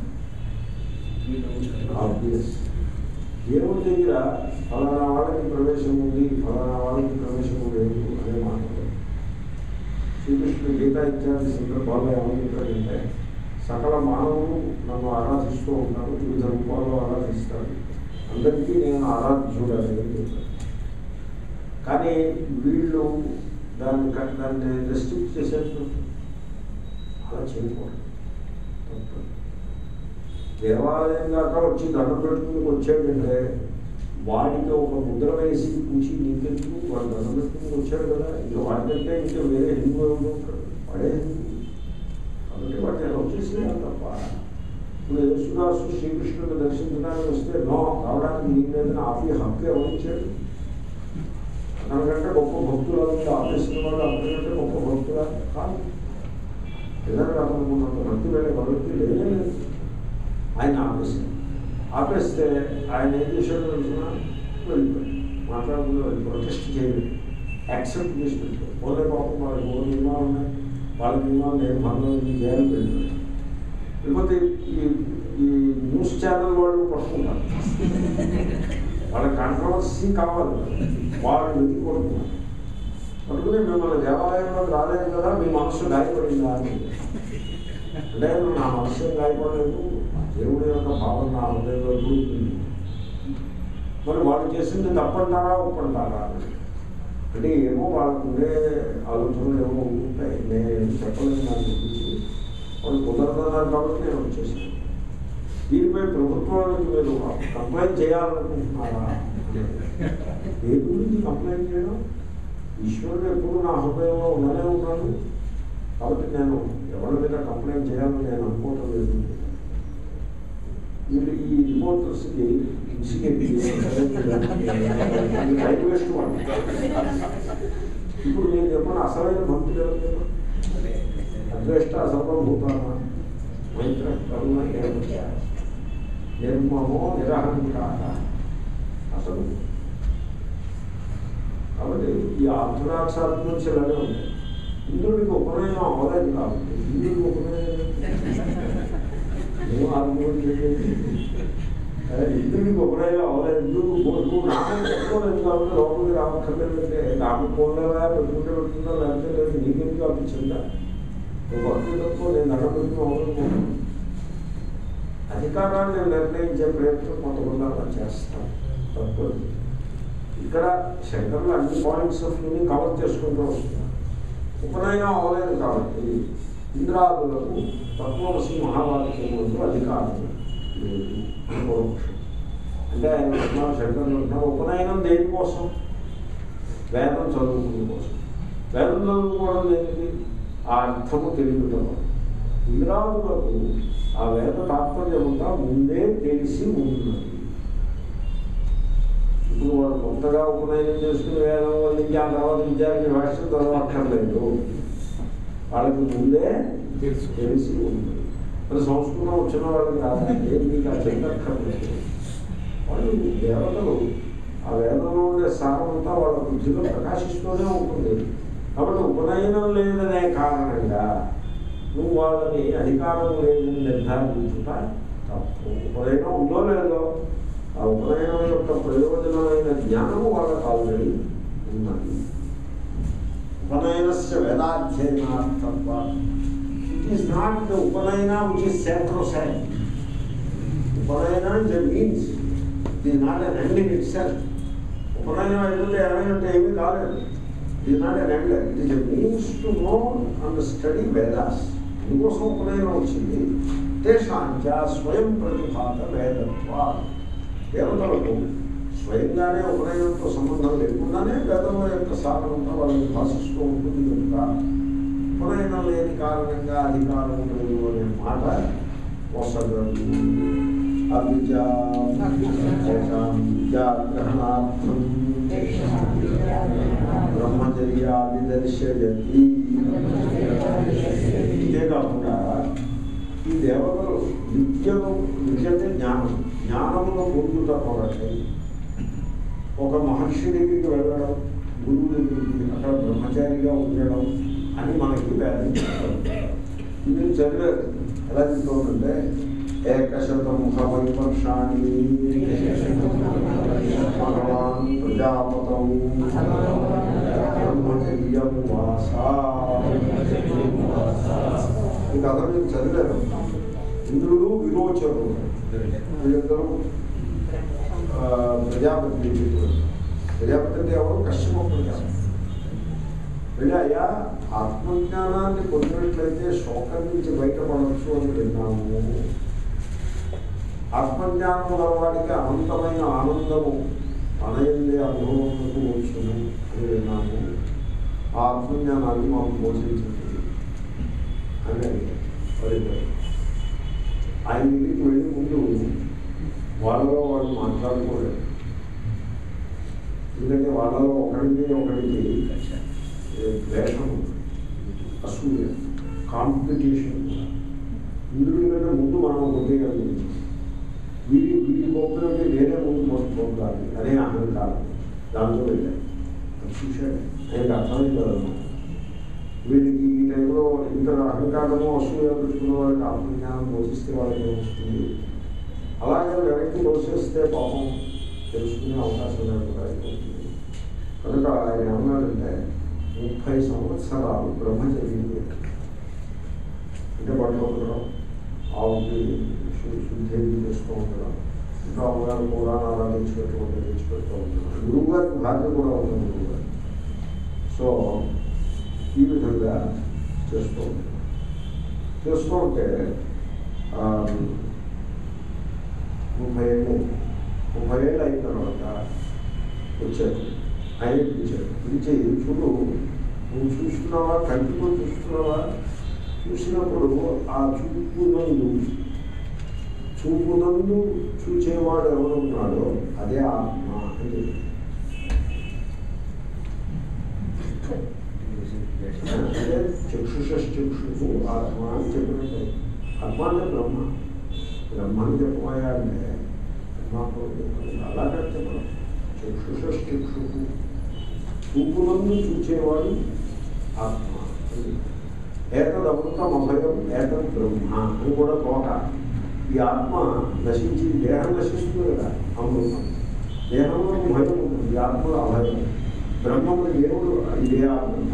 ఆబ్వియస్. దేవుడి దగ్గర ఫలానా వాళ్ళకి ప్రవేశం ఉంది, ఫలానా వాళ్ళకి ప్రవేశం లేదు అనే మాట. శ్రీకృష్ణుడు గీతా ఇత్యాది సందర్భాల్లో ఏమని చెప్పారంటే సకల మానవులు నన్ను ఆరాధిస్తూ ఉంటారు, వివిధ రూపాల్లో ఆరాధిస్తారు, అందరికీ నేను ఆరాధ్యుడని చెప్పాను. కానీ వీళ్ళు దాన్ని దాన్ని రెస్ట్రిక్ట్ చేసేట్టు అలా చేయకూడదు. దేవాలయం దాకా వచ్చి దండం పెట్టుకుని వచ్చాడంటే వాడికి ఒక ముద్ర వేసి పూచి నీకెందుకు వాడు దండం పెట్టుకుని వచ్చాడు కదా, ఇంకా వాడికంటే ఇంకా వేరే హిందూ ఎవరు ఉంటాడు, వాడే హిందూ. కాబట్టి వాటిని ఎలా వచ్చేసినా తప్ప. ఇప్పుడు యేసుదాసు శ్రీకృష్ణుని దర్శించడానికి వస్తే నో రావడానికి నీకు లేదని ఆపి హక్కు ఎవరిచ్చాడు? అతనికంటే గొప్ప భక్తులు ఆపేసిన వాళ్ళు అందరికంటే గొప్ప భక్తులా కాదు. ఏదైనా అతనుకున్నంత భక్తి వెళ్ళే భక్తి లేనే లేదు. ఆయన ఆపేశాడు. ఆపేస్తే ఆయన ఏం చేశాడో తెలిసిన వెళ్ళిపోయాడు. మాట్లాడుకుంటూ వెళ్ళి ప్రొటెస్ట్ చేయలేదు, యాక్సెప్ట్ చేసి పెట్టాడు. పోలే పాపం వాళ్ళకి ఓ నియమాలు ఉన్నాయి, వాళ్ళ నియమాలు నేను మనలో చేయాలని వెళ్ళిపోయాడు. లేకపోతే ఈ ఈ న్యూస్ ఛానల్ వాళ్ళు పట్టుకుంటారు, వాళ్ళ కాంట్రవర్సీ కావాలి, వాళ్ళు వెతికి కొడుతున్నారు. పట్టుకుని మిమ్మల్ని దేవాలయంలోకి రాలేదు కదా, మీ మనస్సు గాయపడిందా అని. అంటే నా మనస్సు గాయపడలేదు, దేవుడి యొక్క భావన నా హృదయంలో దూరుతుంది. మరి వాళ్ళు చేసింది తప్పంటారా ఒప్పంటారా అంటే ఏమో వాళ్ళకు ఉండే ఆలోచనలు ఏమో ఉంటాయి. నేను చెప్పలేదు నాకు గురించి, వాళ్ళు కుదరదన్నారు కాబట్టి నేను వచ్చేసాను. దీనిపై ప్రభుత్వానికి మీరు కంప్లైంట్ చేయాలనుకుంటున్నారా? ఏ గురించి కంప్లైంట్ చేయడం? ఈశ్వరుడు ఎప్పుడు నా హృదయంలో ఉండనే ఉన్నాను కాబట్టి నేను ఎవరి మీద కంప్లైంట్ చేయాలని నేను అనుకోవటం లేదు. మీరు ఈ రిపోర్టర్స్కి టైం వేస్ట్ వాళ్ళు. ఇప్పుడు నేను చెప్పిన అసలైన భక్తులు ఎవరు? అద్వేష్ట సర్వభూతాన మైత్ర కరుణ నిర్మమో నిరహంకార అసలు. కాబట్టి ఈ ఆర్థడాక్స్ ఆర్గ్యుమెంట్స్ ఇలాగే ఉంటాయి. ఇంద్రుడికి ఉపనయనం అవ్వలేదు కాబట్టి ఇంద్రుడికి ఉపనయనం ఏం ఆర్గ్యుమెంట్ చేయండి. ఇంద్రుడికి ఉపనయనం అవ్వలేదు, ఇంద్రుడు నువ్వు నాకని చెప్పుకోలేదు కాబట్టి లోపలికి రావక్కర్లేదంటే నాకు పోలేదా పెట్టుకుంటే పెట్టుకుంటా లేకపోతే లేదు, నీకెందుకు అనిపించిందా? నువ్వు భక్తి తక్కువ నేను దండం పెట్టుకుని అవసరం. అధికారాన్ని నిర్ణయించే ప్రయత్నం కొంతమంది అలా చేస్తాను, తప్పదు. ఇక్కడ శంకర్లు అన్ని పాయింట్స్ ఆఫ్ వ్యూని కవర్ చేసుకుంటూ వస్తున్నారు. ఉపనయనం అవ్వలేదు కాబట్టి ఇంద్రాదులకు తత్వమసి మహావాక్యములకు అధికారం లేదు. పూర్వపక్షం అంటే ఆయన అంటున్నారు, శంకర్లు అంటున్నారు ఉపనయనం దేనికోసం? వేదం చదువుకునే కోసం. వేదం చదువుకోవడం దేనికి? ఆ అర్థము తెలియటం. ఇంద్రాదులకు ఆ వేద తాత్పర్యమంతా ముందే తెలిసి ఉన్నది. ఇప్పుడు వాళ్ళు కొత్తగా ఉపనయనం చేసుకుని వేదం వల్లించి ఆ తర్వాత విద్యార్థి భాషను చదవక్కర్లేదు, వాళ్ళకి ముందే తెలిసి ఉంది. అది సంస్కృతం వచ్చిన వాళ్ళకి రాదా ఏం మీకు ఆ చెందక్కర్లేదు. వాళ్ళు దేవతలు ఆ వేదంలో ఉండే సారం అంతా వాళ్ళ బుద్ధిలో ప్రకాశిస్తూనే ఉంటుంది. కాబట్టి ఉపనయనం లేదనే కారణంగా నువ్వు వాళ్ళని అధికారం లేదని నిర్ధారించుట తప్పు. ఉపనయనం ఉందో లేదో ఆ ఉపనయనం యొక్క ప్రయోజనమైన జ్ఞానము వాళ్ళకి ఆల్రెడీ ఉన్నది. ఉపనయనస్య వేదాధ్యయనార్థత్వ it is not the upanayana which is sacrosanct. Upanayana is a means, it is not an end in itself. ఉపనయనం అయిపోతే ఏమైనా ఏమీ కాలేదు. It is not an end, it is a means to know and study Vedas. అందుకోసం ఉపనయనం వచ్చింది. తేషాంచ స్వయం ప్రతిభాత వేదత్వ. దేవతలకు స్వయంగానే ఉపనయనంతో సంబంధం లేకుండానే వేదముల యొక్క సాధనంతో వాళ్ళకి భాషిస్తూ ఉంటుంది కనుక ఉపనయనం లేని కారణంగా అధికారం లేదు అనే మాట మోసగలదు. విద్యాగ్రహణార్థం బ్రహ్మచర్యాది దర్శయతి. ఇదే కాకుండా ఈ దేవతలు విద్యను విద్యతే జ్ఞానం జ్ఞానమును పొందుట కొరకై ఒక మహర్షి దగ్గరికి వెళ్ళడం, గురువు దగ్గరికి అక్కడ బ్రహ్మచారిగా ఉండడం అని మనకి వేదం ఇది చదివారు. ఎలా చెప్తుందంటే ఏకశతముఖ వైపక్షాణి భగవాన్ ప్రజాపతం బ్రహ్మచర్యం వాసా. ఈ కథ మీరు చదివారు. ఇంద్రుడు విరోచరుడు వీళ్ళిద్దరూ ప్రజాపతి ప్రజాపతి అంటే ఎవరు? కశ్యప ప్రజాపతి. వెళ్ళి అయ్యా ఆత్మజ్ఞానాన్ని పొందినట్లయితే శోకం నుంచి బయటపడవచ్చు అని విన్నాము. ఆత్మజ్ఞానం గలవాడికి అనంతమైన ఆనందము అనయందే అనుభవంకు వచ్చును అని విన్నాము. ఆ ఆత్మజ్ఞానాన్ని మాకు పోషించింది అని అడిగారు. ఆయన దగ్గరికి వెళ్ళి ముందు వాళ్ళలో వాళ్ళు మాట్లాడుకోలేదు. ఎందుకంటే వాళ్ళలో ఒకరికి ఒకరికి ద్వేషం, అసూయ, కాంపిటీషన్ కూడా. ఇంద్రుడి కంటే ముందు మనం కొట్టేయగలిగింది. వీడి వీడి గొప్పలకి నేనే ముందు పొందాలి అనే అహంకారం దాంతో వెళ్ళాను. అది చూశాడు. ఆయనకు అర్థమైంది కదమ్మా. వీడికి ఈ టైంలో ఇంత అహంకారము అసూయ పెట్టుకున్న వాళ్ళకి ఆత్మజ్ఞానం దోషిస్తే వాళ్ళకి వస్తుంది. అలాగే వెనక్కి దోషిస్తే పాపం తెలుసుకునే అవకాశం లేకుండా అయిపోతుంది. కనుక ఆయన ఏమన్నాడంటే ముప్పై సంవత్సరాలు బ్రహ్మచర్యం అంటే బట్టలు ఉండడం, ఆవుకి శుద్ధి చేసుకో ఉండడం, ఇంకా అమ్మగారు పురాణాలు తెచ్చిపెట్టుకుంటే తెచ్చిపెడుతూ ఉండడం. గురువు గారికి భార్య కూడా ఉంటుంది గురువు గారు. సో ఈ విధంగా చేస్తూ ఉంటాం. చేస్తూ ఉంటే ముప్పై ఏళ్ళు ముప్పై ఏళ్ళు అయిన తర్వాత వచ్చారు. ఆయన పిలిచారు. పిలిచి చూడు నువ్వు చూస్తున్నావా, కంటితో చూస్తున్నావా, చూసినప్పుడు ఆ చూపు నందు చూపు నందు చూచేవాడు ఎవరున్నాడో అదే ఆత్మ అని. అంటే చక్షుషక్షు ఆత్మ అని చెప్పినట్టు. ఆత్మ అంటే బ్రహ్మ. బ్రహ్మని చెప్పబోయా అంటే అలాగే చెప్పడం. చక్షుషక్షు చూపునందు చూచేవాడు ఆత్మ. ఏతద్ అమృతం అభయం ఏతద్ బ్రహ్మ అని కూడా తోక. ఈ ఆత్మ నశించి దేహం నశిస్తుంది కదా, అమృతం. దేహంలో భయం ఉంటుంది, ఈ ఆత్మలో అభయం. బ్రహ్మము దేవుడు ఇదే ఆ బ్రహ్మ.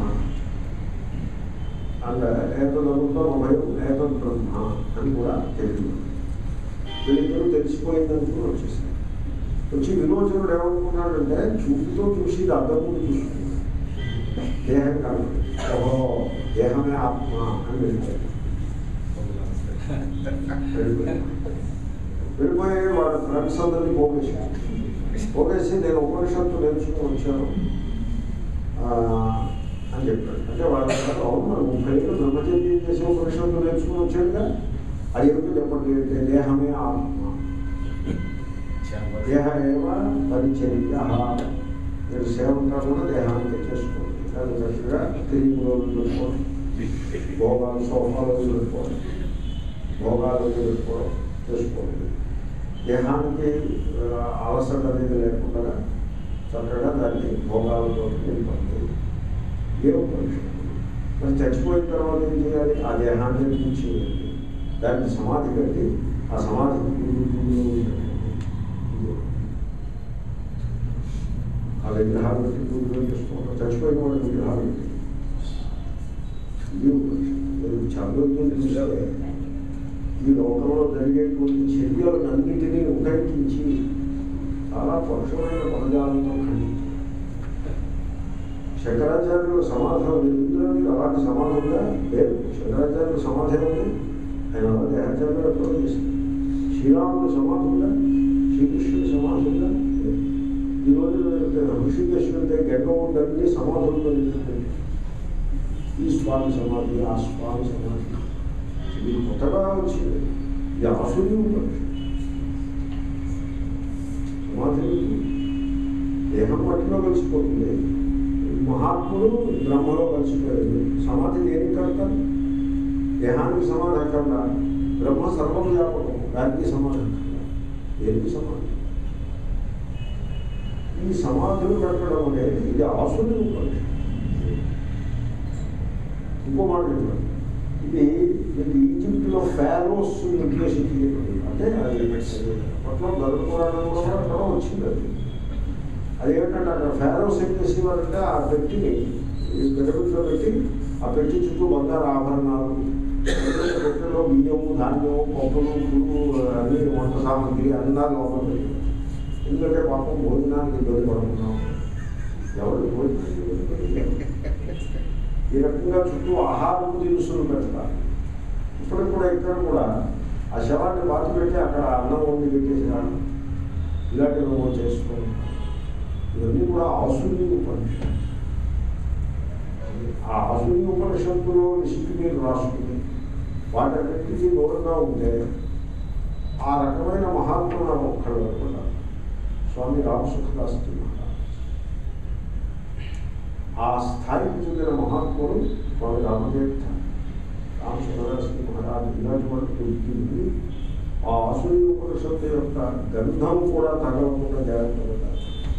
అండ్ ఏతద్ అమృతం అభయం ఏతద్ బ్రహ్మ అని కూడా తెలియదు. వీళ్ళిద్దరూ తెలిసిపోయిందనుకుని వచ్చేసారు. వచ్చి విరోచనుడు ఏమనుకున్నాడంటే చూపుతో చూసి అర్థం ముందు చూసుకున్నాడు. దేహం కాదు, ఓహో దేహమే ఆత్మ అని వెళ్ళిపోయాడు. వెళ్ళిపోయాడు వెళ్ళిపోయి వాళ్ళ ఫ్రెండ్స్ అందరినీ పోగేశాడు. పోగేసి నేను ఉపనిషత్తు నేర్చుకుని వచ్చాను అని చెప్పాడు. అంటే వాళ్ళ అవును మరి ముప్పై ఏళ్ళు బ్రహ్మచర్యం చేసి ఉపనిషత్తు నేర్చుకుని వచ్చాడుగా. అది ఏమిటో చెప్పండి అంటే దేహమే ఆత్మ. దేహ ఏవ పరిచర్య. మీరు సేవంతా కూడా దేహానికి చేసుకోండి. దాని చక్కగా తిరిగి రోజులు పెట్టుకోండి, భోగాలు సోఫాలు పెట్టుకోండి. భోగాలు పెట్టుకోవడం చేసుకోండి. దేహానికి అలసట అనేది లేకుండా చక్కగా దాన్ని భోగాలతో నింపండి. ఏ ఉపనిషత్తు మరి చచ్చిపోయిన తర్వాత ఏం చేయాలి? ఆ దేహాన్ని పూర్చేయాలి, దానికి సమాధి కట్టి ఆ సమాధికి ఆ విగ్రహాలు పెట్టి పూజలు చేసుకుంటాం. చచ్చిపోయిన వాడి విగ్రహాలు పెట్టి ఇది ఉపనిషత్తు. చదువుతుంది చూస్తే ఈ లోకంలో జరిగేటువంటి చర్యలన్నింటినీ ఉటంకించి చాలా పరుషమైన పదజాలంతో ఖండించారు. శంకరాచార్యులు సమాధానం లేదు, అలాంటి సమాధంగా లేదు. శంకరాచార్యులు సమాధి ఉంది, ఆయన అలా దేహాచార్యులు ఎప్పుడో చేసింది. శ్రీరాముడు సమాధి ఉందా? శ్రీకృష్ణుడి సమాధి ఉందా? ఈరోజు ఋషికేశ్ వెళ్తే గంగోదరిని సమాధులతో నిలుస్తుంది. ఈ స్వామి సమాధి, ఆ స్వామి సమాధి, ఇది కొత్తగా వచ్చింది. ఇది ఆసుని ఉపనిషత్తు. సమాధి దేహం మట్టిలో కలిసిపోతుంది, మహాత్ముడు బ్రహ్మలో కలిసిపోయాడు. సమాధి దేనికి కడతారు? దేహానికి సమాధి అక్కర్లా, బ్రహ్మ సర్వం వ్యాపకం, దానికి సమాధి అక్కర్లా. దేనికి సమాధి? ఈ సమాధులు కట్టడం అనేది ఇది ఆసుని ఉపనిషత్తు. ఇంకో మాట చెప్పారు, ఇది మీకు ఈజిప్ట్లో ఫారోస్ ఉద్దేశించేది. అంటే అది అప్పట్లో గరుడ పురాణంలో కూడా అక్కడ వచ్చింది. అది అదేమిటంటే అక్కడ ఫారోస్ ఏం చేసేవారంటే ఆ పెట్టిని పిరమిడ్లో పెట్టి ఆ పెట్టి చుట్టూ బంగారు ఆభరణాలు, పెట్టెలో బియ్యము, ధాన్యము, పప్పులు, పురుగు, అన్ని వంట సామాగ్రి అన్నారు లోపల పెట్టి. ఎందుకంటే పాపం భోజనానికి ఇబ్బంది పడుతున్నాం, ఎవరు భోజనానికి ఈ రకంగా చుట్టూ ఆహారం దినుసులు పెడతారు. ఇప్పటికి కూడా ఇక్కడ కూడా ఆ శవాన్ని బాతి పెట్టి అక్కడ అన్నం వండి పెట్టేసారు. ఇలాంటివి చేసుకోండి. ఇవన్నీ కూడా ఆసుని ఉపనిషత్తు. ఆ ఆసుని ఉపనిషత్తులో లిస్టు మీరు రాసుకుని వాటన్నింటికి దూరంగా ఉంటే ఆ రకమైన మహాత్ములు ఒక్కడు అనుకుంటారు. స్వామి రామసుఖదాస్తి మహారాజ్ ఆ స్థాయికి చెందిన మహాత్ముడు స్వామి రామతీర్థ, రామసుఖదాస్తి మహారాజ్ ఇలాంటి వాటికి ఉద్యోగి ఆ ఆసుని ఉపనిషత్తు యొక్క గంధం కూడా తగలకుండా జాగ్రత్త పడ్డారు.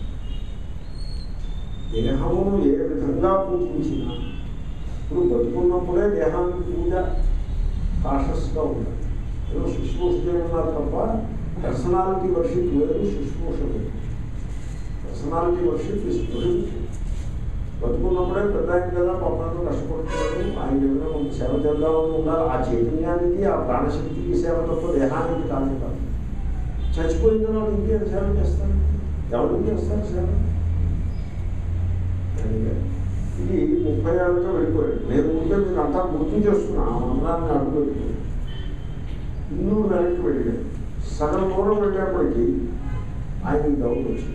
దేహమును ఏ విధంగా పూజించినా ఇప్పుడు బతుకున్నప్పుడే దేహానికి పూజ కాషస్గా ఉండాలి. ఏదో శుశ్రూష చేయమన్నారు తప్ప పర్సనాలిటీ వర్షిప్ లేదు, శుశ్రూష లేదు. Personality worship is prohibited. బతుకున్నప్పుడే పెద్ద ఆయన కదా, పాపంతో కష్టపడుతున్నాడు, ఆయన ఏదైనా కొంత సేవ చేద్దామని ఉండాలి. ఆ చైతన్యానికి, ఆ ప్రాణశక్తికి సేవ తప్ప దేహానికి కాదు కాదు. చచ్చిపోయిన తర్వాత ఇంకేం సేవ చేస్తారు? ఎవరికి చేస్తారు సేవ? ఇది ముప్పై ఏళ్ళతో వెళ్ళిపోయాడు. నేను ఉంటే మీరు అంతా గుర్తు చేస్తున్నా ఆ మంత్రాన్ని అడుగుపెట్టుకుని ఇన్నూ వెనక్కి వెళ్ళాడు. సగం దూరం వెళ్ళేప్పటికీ ఆయనకి డౌట్ వచ్చింది.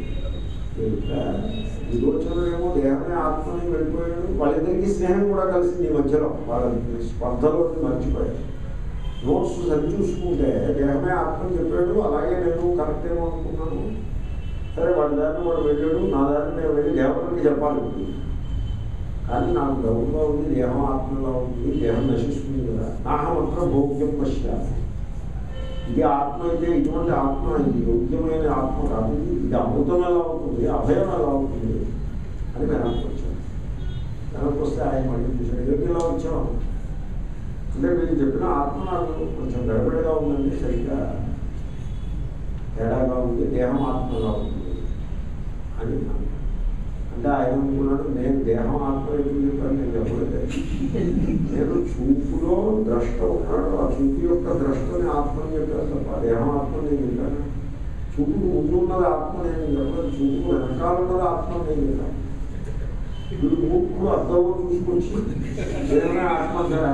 విరోచనుడేమో దేహమే ఆత్మని వెళ్ళిపోయాడు, వాళ్ళిద్దరికీ స్నేహం కూడా కలిసింది ఈ మధ్యలో, వాళ్ళ స్పర్ధలో మర్చిపోయాడు. నోట్స్ సరి చూసుకుంటే దేహమే ఆత్మని చెప్పాడు, అలాగే నేను కరెక్ట్ ఏమో అనుకున్నాను. సరే వాడి దారిని వాడు వెళ్ళాడు, నా దారిని నేను వెళ్ళి దేవతలకి చెప్పాలి. కానీ నాకు డౌట్గా ఉంది, దేహం ఆత్మగా ఉంది, దేహం నశిస్తుంది కదా. నాహమంత్రం భోగ్యం పశ్చాత్. ఇది ఆత్మ అయితే ఇటువంటి ఆత్మ, ఇది యోగ్యమైన ఆత్మ కాదు, ఇది అమృతం ఎలా అవుతుంది, అభయం ఎలా అవుతుంది అని వెనక్కి వచ్చాను. వెనక్కి వస్తే ఆయన మళ్ళీ చూశాడు, యోగ్యలా వచ్చాము అంటే మీరు చెప్పిన ఆత్మ నాకు కొంచెం గడబడిగా ఉందండి, సరిగ్గా తేడాగా ఉంది, దేహం ఆత్మగా ఉంది అని. అంటే ఆయన అనుకున్నాడు, నేను దేహం ఆత్మ ఎందుకు చెప్పాను, నేను చెప్పలేదు. నేను చూపులో ద్రష్ట ఉన్నాడు, ఆ చూపు యొక్క ద్రష్టని ఆత్మని చెప్పాను తప్ప దేహం ఆత్మ నేను చెప్పాను. చూపుకు ముందు ఉన్నది ఆత్మ నేను చెప్పలేదు, చూపుకు వెనకాల ఉన్నది ఆత్మ నేను చెప్పాను. ఇప్పుడు మూపుకు అర్థంలో చూసుకొచ్చి దేహమే ఆత్మ కదా.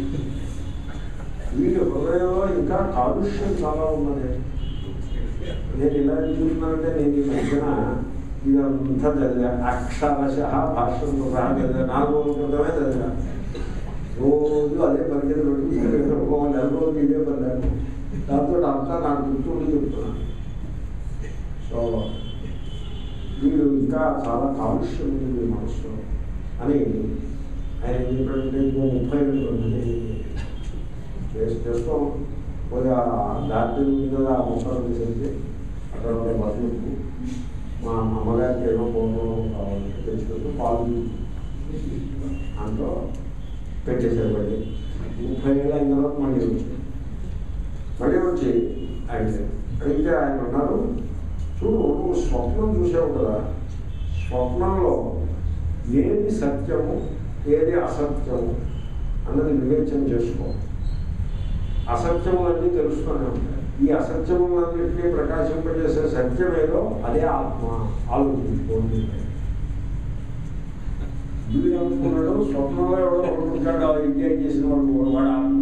వీటి హృదయంలో ఇంకా కాలుష్యం చాలా ఉన్నది. నేను ఇలా చూస్తున్నానంటే నేను ఈ మధ్యన ఇదంతా చదివా, అక్షరశ భాష్యం సహా చదివా, నాలుగు రోజుల క్రితమే చదివా. రోజు అదే పరిచయం పెట్టుకుంటే ఒక నెల రోజులు ఇదే పడ్డాను. దాంతో అంతా నాకు గుర్తుండి చెప్తున్నాను. సో వీడు ఇంకా చాలా కాలుష్యం ఉంది మనసులో అని ఆయన ఏం చెప్పాడంటే ఇంకో ముప్పై రెండు చేసి చేస్తాం పోయి ఆ గార్డెన్ మీద ఆ మొక్కలు వేసేసి అక్కడ ఉండే బతుకు మా అమ్మగారికి ఏమో పూర్వం కావాలంటే తెచ్చుకుంటూ పాలు దాంట్లో పెట్టేశారు. మళ్ళీ ముప్పై ఏళ్ళు అయిన తర్వాత మళ్ళీ వచ్చారు. మళ్ళీ వచ్చి ఆయన అడిగితే ఆయన అన్నారు, చూడు నువ్వు స్వప్నం చూసావు కదా, స్వప్నంలో ఏది సత్యము ఏది అసత్యము అన్నది వివేచన చేసుకో. అసత్యములన్నీ తెలుస్తూనే ఉంటాయి. ఈ అసత్యములన్నింటినీ ప్రకాశింపజేసే సత్యం ఏదో అదే ఆత్మ. ఆలోచించుకోండి. వీడు అనుకున్నాడు స్వప్నంలో ఎవడో కొనుక్కుంటాడు ఇండియా చేసిన వాడు వాడు ఆత్మ.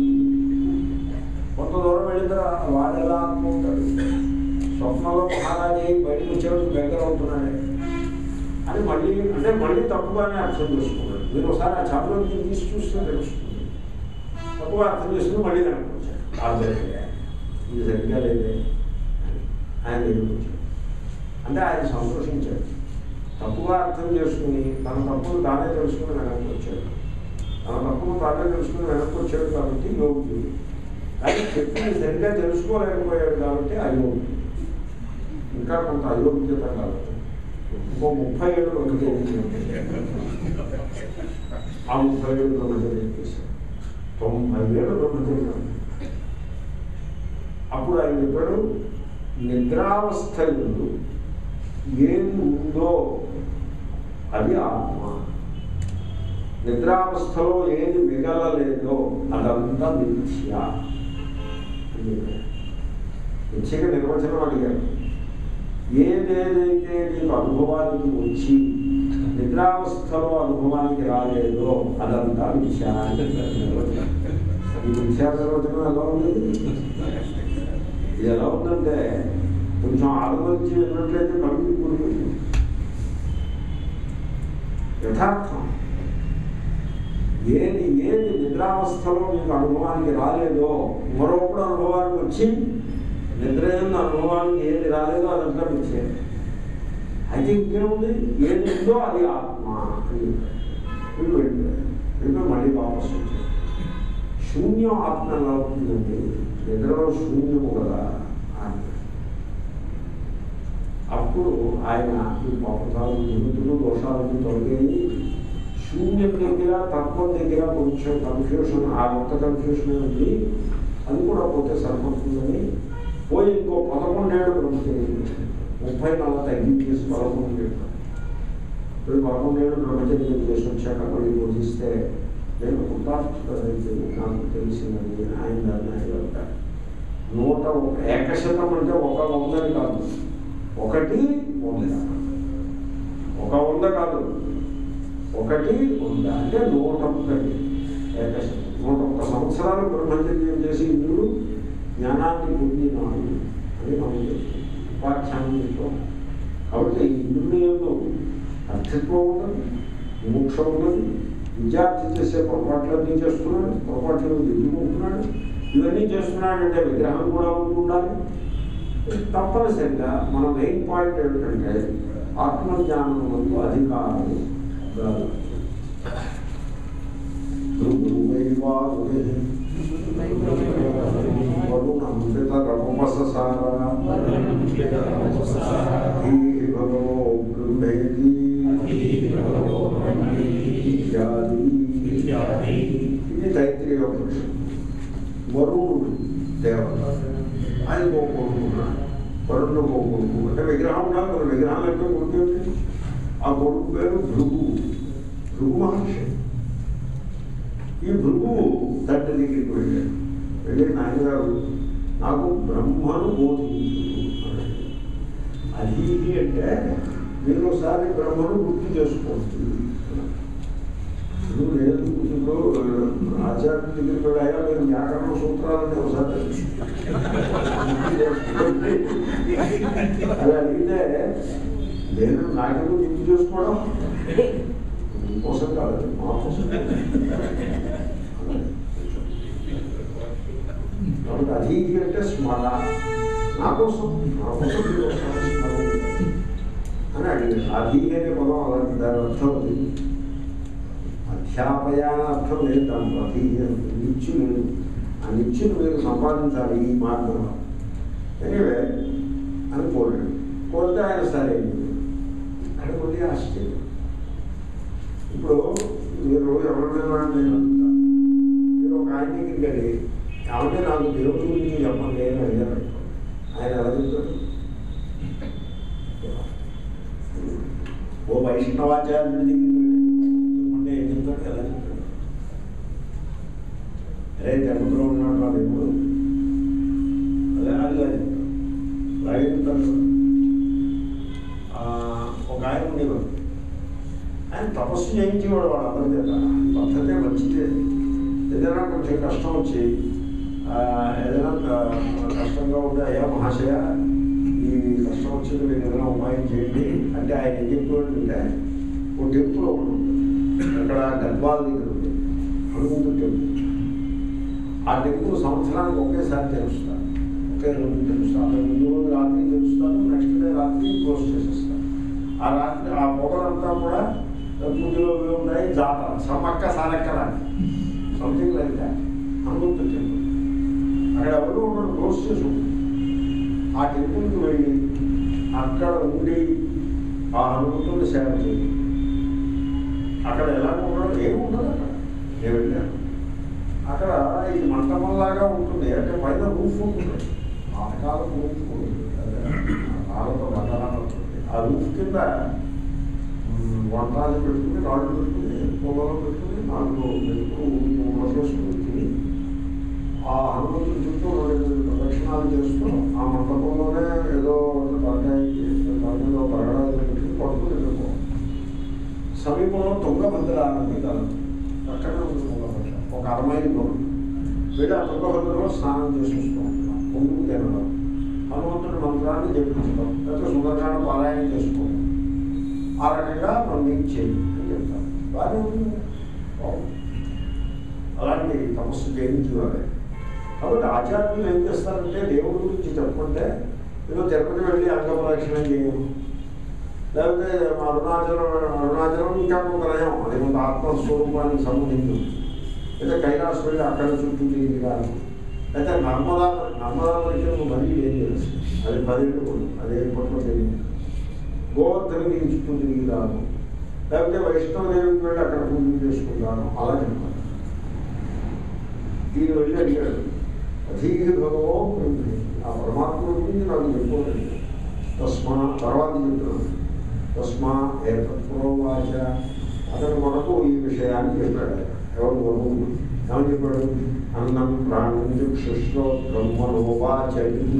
కొంత దూరం వెళ్ళిన వాడు ఎలా ఆత్మ ఉంటాడు? స్వప్నంలో మహారాజు బయటకు వచ్చేవాడు దగ్గర అవుతున్నాడే అని మళ్ళీ అంటే మళ్ళీ తప్పుగానే అర్థం చేసుకున్నాడు. మీరు ఒకసారి ఆ చాపలోకి తీసి చూస్తే తెలుస్తుంది. తప్పుగా అర్థం చేసుకుని మళ్ళీ దానికి వచ్చాడు. ఆర్థిక ఇది సరిగ్గా లేదే ఆయన దగ్గరికి వచ్చాడు. అంటే ఆయన సంతోషించాడు. తప్పుగా అర్థం చేసుకుని తన తప్పును తానే తెలుసుకుని వెనక్కి వచ్చాడు. తన తప్పును తానే తెలుసుకుని వెనక్కి వచ్చాడు కాబట్టి యోగ్యుడు. కానీ చెప్పింది సరిగ్గా తెలుసుకోలేకపోయాడు కాబట్టి అయోగ్యుడు. ఇంకా కొంత అయోగ్యత కాబట్టి ఇంకో ముప్పై ఏళ్ళు బ్రహ్మచర్యం ఆ ముప్పై ఏళ్ళు బ్రహ్మచర్యం చేశాడు. తొంభై ఏళ్ళు బ్రహ్మచర్యం. అప్పుడు ఆయన చెప్పాడు, నిద్రావస్థ ఎందు ఏది ఉందో అది ఆత్మ. నిద్రావస్థలో ఏది మిగలలేదో అదంతా మిథ్య. మిథ్యకి నిర్వచనం అడిగారు. ఏదేదైతే నీకు అనుభవానికి వచ్చి నిద్రావస్థలో అనుభవానికి రాలేదో అదంతా మిథ్య. ఈ మిథ్యా నిర్వచనం ఎలా ఉండేది? ఇది ఎలా ఉందంటే కొంచెం ఆలోచించి విన్నట్లయితే కలిగి కూడిపోయింది. యథార్థం. ఏది ఏది నిద్రావస్థలో మీకు అనుభవానికి రాలేదో మరొకడు అనుభవానికి వచ్చి నిద్ర యొక్క అనుభవానికి ఏది రాలేదో అదంతా మిథ్యే. అయితే ఇంకేముంది? ఏది ఉందో అది ఆత్మ అని వీళ్ళు వెళ్ళిపోయారు. వీళ్ళు మళ్ళీ వాపసు వచ్చారు. శూన్యం ఆత్మ ఎలా అవుతుందండి? నిద్రలో శూన్యము కదా. అప్పుడు ఆయన ఈ పాపకాలు నిమిత్తులు దోషాలను తొలగి శూన్యం దగ్గర తత్వం దగ్గర కొంచెం కన్ఫ్యూషన్, ఆ మొత్త కన్ఫ్యూషన్ ఉంది, అది కూడా పోతే సరిపడుతుందని పోయి ఇంకో పదకొండేళ్ళు బ్రహ్మచర్యం ముప్పై నాలుగు తగ్గించేసి పదకొండు ఏళ్ళు ఇప్పుడు పదకొండేళ్ళు బ్రహ్మచర్యం చేసి వచ్చాక మళ్ళీ బోధిస్తే నేను కృతార్థుడైతే నాకు తెలిసినది ఆయన దాన్ని ఆయన నూట ఏకశతం అంటే ఒక వందని కాదు, ఒకటి వంద. ఒక వంద కాదు, ఒకటి వంద అంటే నూట ఒకటి ఏకశతం. నూట ఒక్క సంవత్సరాలు బ్రహ్మచర్యం చేసి ఇంద్రుడు జ్ఞానాన్ని పొందినాడు అని మనం ఉపాఖ్యానంతో. కాబట్టి ఇంద్రుడి యొక్క అర్థత్వం ఉన్నది, మోక్ష ఉన్నది. విద్యార్థి చేసే పొరపాట్లన్నీ చేస్తున్నాడు, పొరపాట్లు దిద్దుకుంటున్నాడు. ఇవన్నీ చేస్తున్నాడంటే విగ్రహం కూడా ఉండాలి. తప్పనిసరిగా మన మెయిన్ పాయింట్ ఏమిటంటే ఆత్మజ్ఞానం వల్ల అధికారం కాదు. ఇది తైత్రీయ పురుషుడు. వరుణుడు దేవత, ఆయన కోరుకుంటున్నాడు. వరుణుడు కోరుకు అంటే విగ్రహం ఉండాలి. మన విగ్రహం అంటే కొడుకు, ఆ కొడుకు పేరు భృగు. భృగు మహర్షి. ఈ భృగువు తండ్రి దగ్గరికి వెళ్ళాడు. వెళ్ళి నాయనగారు నాకు బ్రహ్మను బోధించు. అది అంటే మీరు ఒకసారి బ్రహ్మను గుర్తు చేసుకోండి. ఇప్పుడు లేదు ఇప్పుడు ఆచార్య దగ్గరికి కూడా అయ్యా మీరు వ్యాకరణ సూత్రాలని ఒకసారి అలా అడిగితే నేను నాకెందుకు గుర్తు చేసుకోవడం కోసం కాదు, మా కోసం. కాబట్టి అది అంటే స్మరణ, నా కోసం నా కోసం అని అడిగారు. అది అనే పదం అలాంటి దాని అర్థం ఉంది. అధ్యాపయాన అర్థం లేదు, దాంట్లో అధీనం నిచ్చు లేదు. ఆ నిత్యులు మీరు సంపాదించాలి ఈ మార్గంలో. ఎనివే అని కోరాడు. కోరితే ఆయన సరే అని కొద్ది ఆశ్చర్యం. ఇప్పుడు మీరు ఎవరైనా నేను అడుగుతా, మీరు ఒక ఆయన దగ్గరికి వెళ్ళి ఏమంటే నాకు దేవుడి గురించి చెప్పండి అని అడిగారు. ఆయన ఎలా చెప్తాడు? ఓ వైష్ణవాచార్యుడి దగ్గరికి చెప్పండి ఏం చెప్తాడు? ఎలా చెప్తాడు? అరే జగత్తులో ఉన్నాడు నా దేవుడు అదే అదిగా చెప్తాడు. అలాగే చెప్తాడు. ఒక ఆయన ఉండేవాడు, ఆయన తపస్సు చేయించేవాడు వాడు అందరి చేత. పద్ధతే మంచిదే. ఏదైనా కొంచెం కష్టం వచ్చి ఏదైనా కష్టంగా ఉంటే అయ్యా మహాశయ ఈ కష్టం వచ్చింది మీరు ఏదైనా ఉపాయం చేయండి అంటే ఆయన ఏం చెప్పేవాడంటే ఒక టెంపుల్ ఒకటి ఉంటుంది అక్కడ గద్వాల దగ్గర ఉంటుంది హనుమంతుడు టెంపుల్. ఆ టెంపుల్ సంవత్సరానికి ఒకేసారి తెలుస్తారు, ఒకే రోజు తెలుస్తారు. అక్కడ ముందు రోజు రాత్రి తెలుస్తారు, నెక్స్ట్ డే రాత్రి క్లోజ్ చేసేస్తారు. ఆ రాత్రి ఆ పొగలంతా కూడా పూజలో ఉన్నాయి, జాతర సమ్మక్క సారక్క లాంటి సంథింగ్ లైక్ దాట్ హనుమంతుడు టెంపుల్. అక్కడ ఎవరు ఒకరు క్లోజ్ చేసి ఉంటుంది. ఆ టెంపుల్కి వెళ్ళి అక్కడ ఉండి ఆ హనుమంతుడిని సేవ చేయాలి. అక్కడ ఎలా ఉండడం ఏమి ఉండదు. అక్కడ నేను వెళ్ళాను. అక్కడ ఇది మంటపంలాగా ఉంటుంది, అంటే పైన రూఫ్ ఉంటుంది, పాతకాలం రూఫ్ ఉంటుంది, రాళ్ళతో బట్టలాగా ఉంటుంది. ఆ రూఫ్ కింద వంటలు పెట్టుకుని రాళ్ళు పెట్టుకుని పొలంలో పెట్టుకుని నాలుగు మెతుకు చేసుకుని తిని ఆ హనుమంతుడి చుట్టూ రెండు ప్రదక్షిణాలు చేస్తూ ఆ మంటపంలోనే ఏదో తరకాయ తరగతిలో పరగడాలు పెట్టుకుని పడుకుని వెళ్ళిపోవాలి. సమీపంలో తుంగభద్ర అనేది కాదు, పక్కనే ఉంది తుంగభద్ర, ఒక అరమైలు వెళ్ళి ఆ తుంగభద్రలో స్నానం చేసి వస్తూ ఉంటాం. పొందుకు తినడం, హనుమంతుడి మంత్రాన్ని జపించడం, లేకపోతే సుందరకాండ పారాయణ చేసుకోవడం, ఆ రకంగా మనం ఏం చేయాలి అని చెప్తారు. బాగానే ఉంది. అలాంటి తపస్సు చేయించేవారే. కాబట్టి ఆచార్యులు ఏం చేస్తారంటే దేవుడి గురించి చెప్పుకుంటే ఏదో తిరుపతి వెళ్ళి అంగప్రదక్షిణం చేయము, లేకపోతే అరుణాచలం అరుణాచలం ఇంకా కొంత నయం, అది కొంత ఆత్మస్వరూపానికి సంబంధించింది. లేదా కైలాసం వెళ్ళి అక్కడ చుట్టూ తిరిగి కానీ, అయితే నర్మదా నర్మదా పరిచయం మరీ ఏం తెలుసు, అది పదిహేడు కూడా అది ఎయిర్పోర్ట్లో తెలియదు. గోవర్ధనగిరి చుట్టూ తిరిగి రాను, లేకపోతే వైష్ణవదేవికి వెళ్ళి అక్కడ పూజలు చేసుకుంటాను, అలా చెప్పాలి. దీని వెళ్ళి అడిగాడు అధీహి భగవో బ్రహ్మే, ఆ పరమాత్మ గురించి నాకు చెప్పుకోలేదు. తస్మా తర్వాత చెప్తున్నాను. తస్మా ఏతత్ప్రోవాచ, అతను మనకు ఈ విషయాన్ని చెప్పాడు. ఎవరు వరువు ఏమని చెప్పాడు? అన్నం ప్రాణం చక్షుశ్రో బ్రహ్మనోవాచ.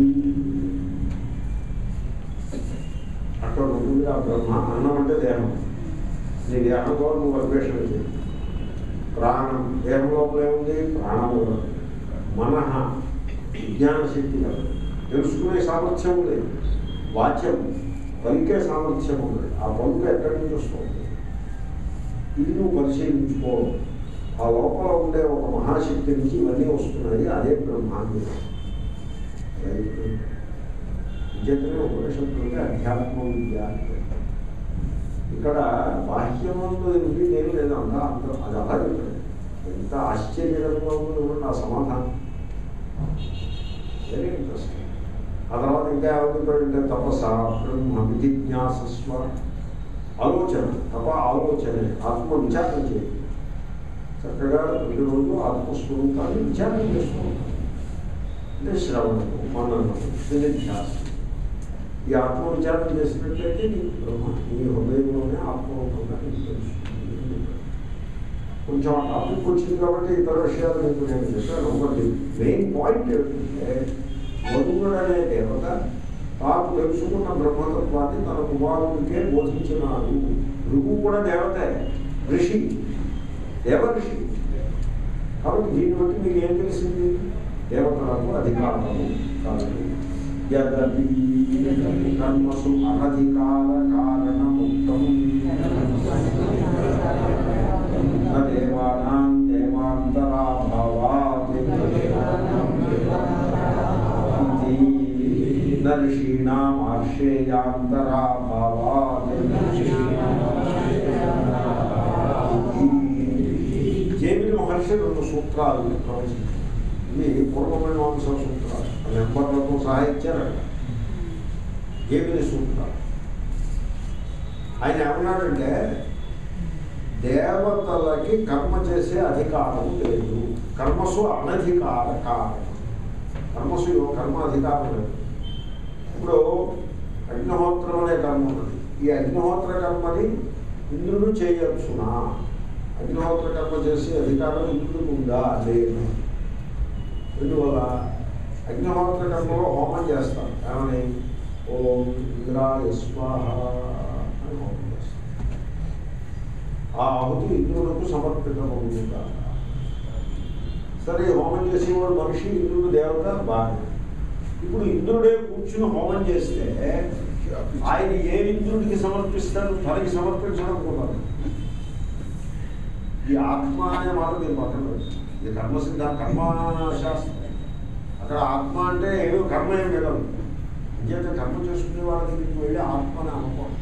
అక్కడ ఉంటుంది ఆ బ్రహ్మ. అన్నం అంటే దేహం, నీ దేహంలో నువ్వు అన్వేషణ చేయి. ప్రాణం దేహం లోపలే ఉంది, ప్రాణము మనః విజ్ఞానశక్తి కాదు, తెలుసుకునే సామర్థ్యం ఉంది. వాచ్యం పలికే సామర్థ్యం ఉంది. ఆ పలుకు ఎక్కడి నుంచి వస్తుంది? ఇది నువ్వు పరిశీలించుకో. ఆ లోపల ఉండే ఒక మహాశక్తి నుంచి ఇవన్నీ వస్తున్నాయి, అదే బ్రహ్మాండం. విద్యనే ఉపనిషత్తులకి అధ్యాత్మ విద్య. ఇక్కడ బాహ్యమంలో ఏమిటి నేను లేదా అంతా అంత అది అలా చెప్పాడు. ఎంత ఆశ్చర్యకరంగా ఉంది నా సమాధానం. Very interesting. ఆ తర్వాత ఇంకా ఏమవుతుందంటే తపస బ్రహ్మ విజిజ్ఞాసస్వ, ఆలోచన. తప ఆలోచనే, ఆత్మ విచారణ చేయాలి. చక్కగా ప్రతిరోజు ఆత్మస్వరూపాన్ని విచారణ చేస్తూ ఉంటాం. అంటే శ్రవణము, మననము, నిధ్యాసనం. ఈ ఆత్మ విచారణ చేసినట్లయితే నీ బ్రహ్మ నీ హృదయంలోనే ఆత్మరూపంగా నీకు తెలుస్తుంది. కొంచెం ఆ టాపిక్ వచ్చింది కాబట్టి ఇతర విషయాలు మీకు నేను చెప్పాను. ఒకటి మెయిన్ పాయింట్ ఏమిటంటే వరుణుడు అనే దేవత తాను తెలుసుకున్న బ్రహ్మతత్వాన్ని తన కుమారుడికే బోధించినాడు. భృగు కూడా దేవతే, ఋషి, దేవ ఋషి. కాబట్టి దీన్ని బట్టి మీకు ఏం తెలిసింది? దేవతలకు అధికారము కాదు. యదపి కర్మసు అనధికార కారణముక్తం దేవానాం దేవాంతరాభావాత్ ఋషీణాం ఆశ్రయాంతరాభావాత్. జైమిని మహర్షి రెండు సూత్రాలు ప్రవచించారు. ఇవి పూర్వమీమాంస సూత్రాలు నెంబర్లతో సహా ఇచ్చారు అక్కడ ఏమిని సూత్రాలు. ఆయన ఏమన్నాడంటే దేవతలకి కర్మ చేసే అధికారం లేదు, కర్మసు అనధికార కారణం, కర్మసు కర్మ అధికారం లేదు. ఇప్పుడు అగ్నిహోత్రం అనే కర్మ ఉన్నది, ఈ అగ్నిహోత్ర కర్మని ఇంద్రుడు చేయొచ్చునా? అగ్నిహోత్ర కర్మ చేసే అధికారం ఇంద్రుడికి ఉందా? లేదు. అందువల్ల అగ్నిహోత్ర కర్మలో హోమం చేస్తాం, ఏమని ఓం ఇంద్రాయ స్వాహ అని హోమం చేస్తాం. ఆ ఆహుతి ఇంద్రులకు సమర్పితమవుతుందా? సరే, హోమం చేసేవాడు మనిషి, ఇంద్రుడు దేవత, బాగా. ఇప్పుడు ఇంద్రుడే కూర్చుని హోమం చేస్తే ఆయన ఏ ఇంద్రుడికి సమర్పిస్తాడు? తనకి సమర్పించడం కూడా. ఈ ఆత్మ అనే మాట మీరు పక్కన పెట్టండి. ఇది కర్మసిద్ధ కర్మశాస్త్రం. అక్కడ ఆత్మ అంటే ఏదో కర్మ ఏం లేదు. ఇంకేత కర్మ చేసుకునే వాళ్ళ దగ్గరికి వెళ్ళి ఆత్మ అని అనుకోండి.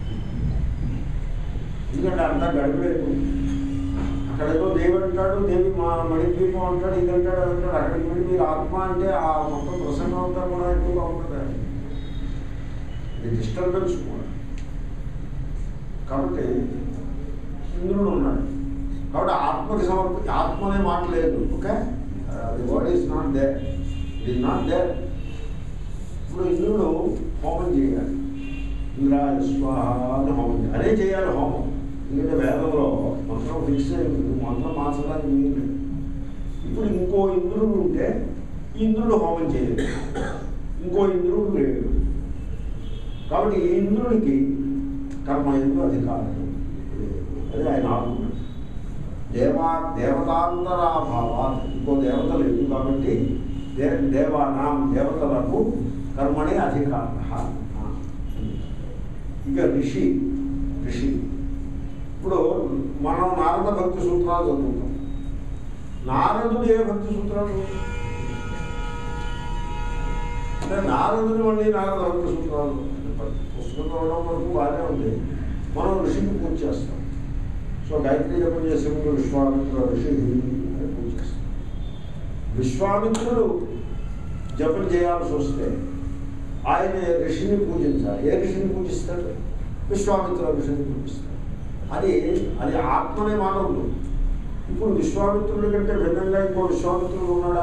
ఎందుకంటే అంతా గడిపేస్తుంది. అక్కడేదో దేవి అంటాడు, దేవి మా మణిద్వీపం అంటాడు, ఇది అంటాడు, అది అంటాడు. అక్కడికి వెళ్ళి మీరు ఆత్మ అంటే ఆ మొత్తం ప్రసంగం అంతా కూడా ఎక్కువగా ఉంటుంది. ఇది డిస్టర్బెన్స్ కూడా. కాబట్టి ఇంద్రుడు ఉన్నాడు కాబట్టి ఆత్మకి సమర్పి ఆత్మ అనే మాట లేదు. Okay, the word is not there, it is not there. ఇప్పుడు ఇంద్రుడు హోమం చేయాలి, ఇంద్రాయ స్వాహ అని హోమం చేయాలి. అదే చేయాలి హోమం. ఎందుకంటే వేదంలో మంత్రం ఫిక్స్ అయింది, మంత్రం మార్చడానికి మీరు. ఇప్పుడు ఇంకో ఇంద్రుడు ఉంటే ఈ ఇంద్రుడు హోమం చేయలేదు, ఇంకో ఇంద్రుడు లేడు. కాబట్టి ఈ ఇంద్రుడికి కర్మ ఎందు అధికారం లేదు. అదే ఆయన ఆత్మ. దేవా దేవతాంతరాభావా, ఇంకో దేవత లేదు కాబట్టి దే దేవానాం దేవతలకు కర్మణి అధికార. ఇక ఋషి ఋషి ఇప్పుడు మనం నారద భక్తి సూత్రాలు చదువుతాం. నారదుడు ఏ భక్తి సూత్రాలు అంటే నారదుడు మళ్ళీ నారద భక్తి సూత్రాలు పుస్తకం చదవడం వరకు బాగానే ఉంది. మనం ఋషికి పూజ చేస్తాం. సో గాయత్రి జపం చేసే ముందు విశ్వామిత్ర ఋషి అని పూజ చేస్తాం. విశ్వామిత్రుడు జపం చేయాల్సి వస్తే ఆయన ఋషిని పూజించాలి. ఏ ఋషిని పూజిస్తాడు? విశ్వామిత్ర ఋషిని పూజిస్తాడు. అది అది ఆత్మనే మానవుడు. ఇప్పుడు విశ్వామిత్రుడి కంటే భిన్నంగా ఇంకో విశ్వామిత్రుడు ఉన్నాడా?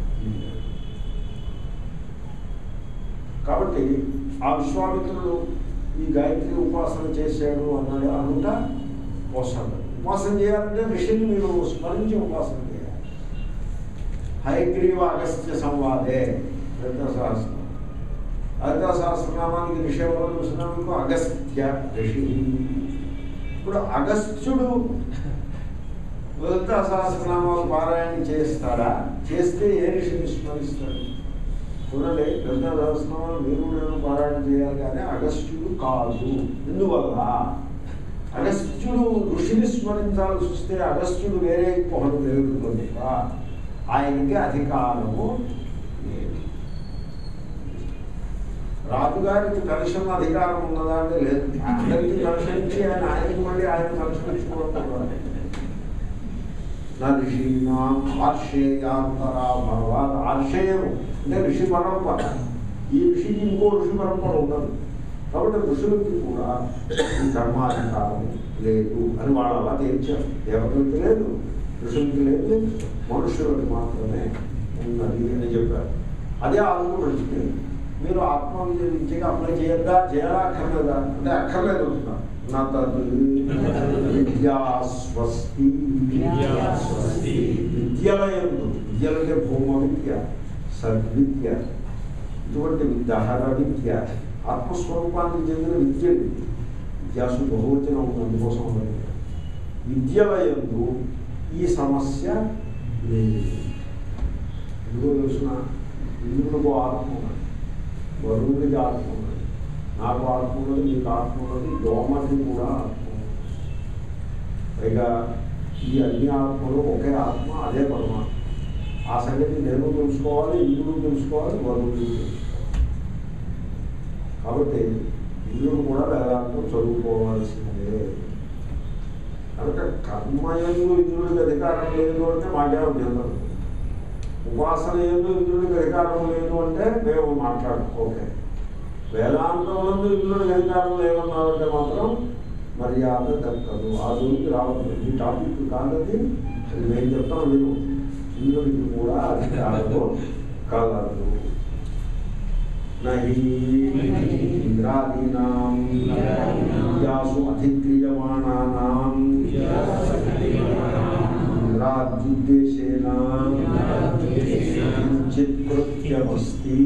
కాబట్టి ఆ విశ్వామిత్రుడు ఈ గాయత్రి ఉపాసన చేశాడు అన్నాడు అనుట మోసాడు. ఉపాసన చేయాలంటే ఋషిని మీరు స్మరించి ఉపాసన చేయాలి. హయగ్రీవ అగస్త్య సంవాదే లలితా సహస్రం. లలితా సహస్రనామానికి ఋషి ఎవరో చూసినా మీకు అగస్త్య ఋషి. ఇప్పుడు అగస్త్యుడు లలితా సహస్రనామాలు పారాయణ చేస్తాడా? చేస్తే ఏ ఋషిని స్మరిస్తాడు? చూడండి, లలితా సహస్రనామాలు మీరు నేను పారాయణ చేయాలి కానీ అగస్త్యుడు కాదు. ఎందువల్ల అగస్త్యుడు ఋషిని స్మరించాల్సి వస్తే అగస్త్యుడు వేరే పొహడు దేవుడు కనుక ఆయనకి అధికారము లేదు. రాజుగారికి పెన్షన్ అధికారం ఉన్నదా అంటే లేదు. అందరికీ పెన్షన్ ఇచ్చి ఆయన ఆయనకి మళ్ళీ ఆయన పెన్షన్ ఇచ్చుకోవడం కూడా నా ఋషినా ఆర్షేయాంతరా భగవాన్. ఆర్షేయము అంటే ఋషి పరంపర. ఈ ఋషికి ఇంకో ఋషి పరంపర ఉండదు. కాబట్టి ఋషులకి కూడా ఈ కర్మాధికారం లేదు అని వాళ్ళు అలా తేల్చారు. దేవతలకి లేదు, ఋషులకి లేదు, మనుషులకి మాత్రమే ఉన్నది అని చెప్పారు. అదే ఆలోచించి మీరు ఆత్మవిద్య విద్యగా అప్లై చేయద్దా, చేయాలా అక్కర్లేదా అంటే అక్కర్లేదు అంటున్నారు. నా విద్యాస్వస్తి విద్యలయందు విద్యలంటే భూమ విద్య, సద్విద్య, ఇటువంటి దహర విద్య, ఆత్మస్వరూపానికి చెందిన విద్య. విద్యాసు బహువచనం ఉంది, అందుకోసం విద్యలయందు ఈ సమస్య లేదు. ఎందుకో తెలుసిన ఇంద్రుడికి ఆత్మ ఉన్నది, వరుణుడికి ఆత్మ ఉన్నది, నాకు ఆత్మ ఉన్నది, మీకు ఆత్మ ఉన్నది, దోమకి కూడా ఆత్మ ఉన్నది. పైగా ఈ అన్ని ఆత్మలు ఒకే ఆత్మ, అదే పరమాత్మ. ఆ సంగతి నేను తెలుసుకోవాలి, ఇంద్రుడు తెలుసుకోవాలి, వరుణుడు తెలుసుకోవాలి. కాబట్టి ఇంద్రుడు కూడా వేదాంతం చదువుకోవాల్సిందే. కనుక కర్మయందు ఇంద్రుడికి అధికారం లేదు అంటే మాకే అభ్యంతరం. ఉపాసన ఎందు ఇంద్రుడికి అధికారం లేదు అంటే మేము మాట్లాడము. ఓకే, వేదాంతములందు ఇంద్రుడికి అధికారం లేదన్నారంటే మాత్రం మర్యాద దక్కదు. ఆ జోలికి రావద్దు. ఈ టాపిక్ కాదది, అది మేము చెప్తాను మీరు. ఇంద్రుడికి కూడా అధికారము కలదు. నహి ఇంద్రాదీనాం యాసు అధిక్రియమాణానాం ఇంద్రాద్యుద్దేశేన చిత్కృత్యమస్తి.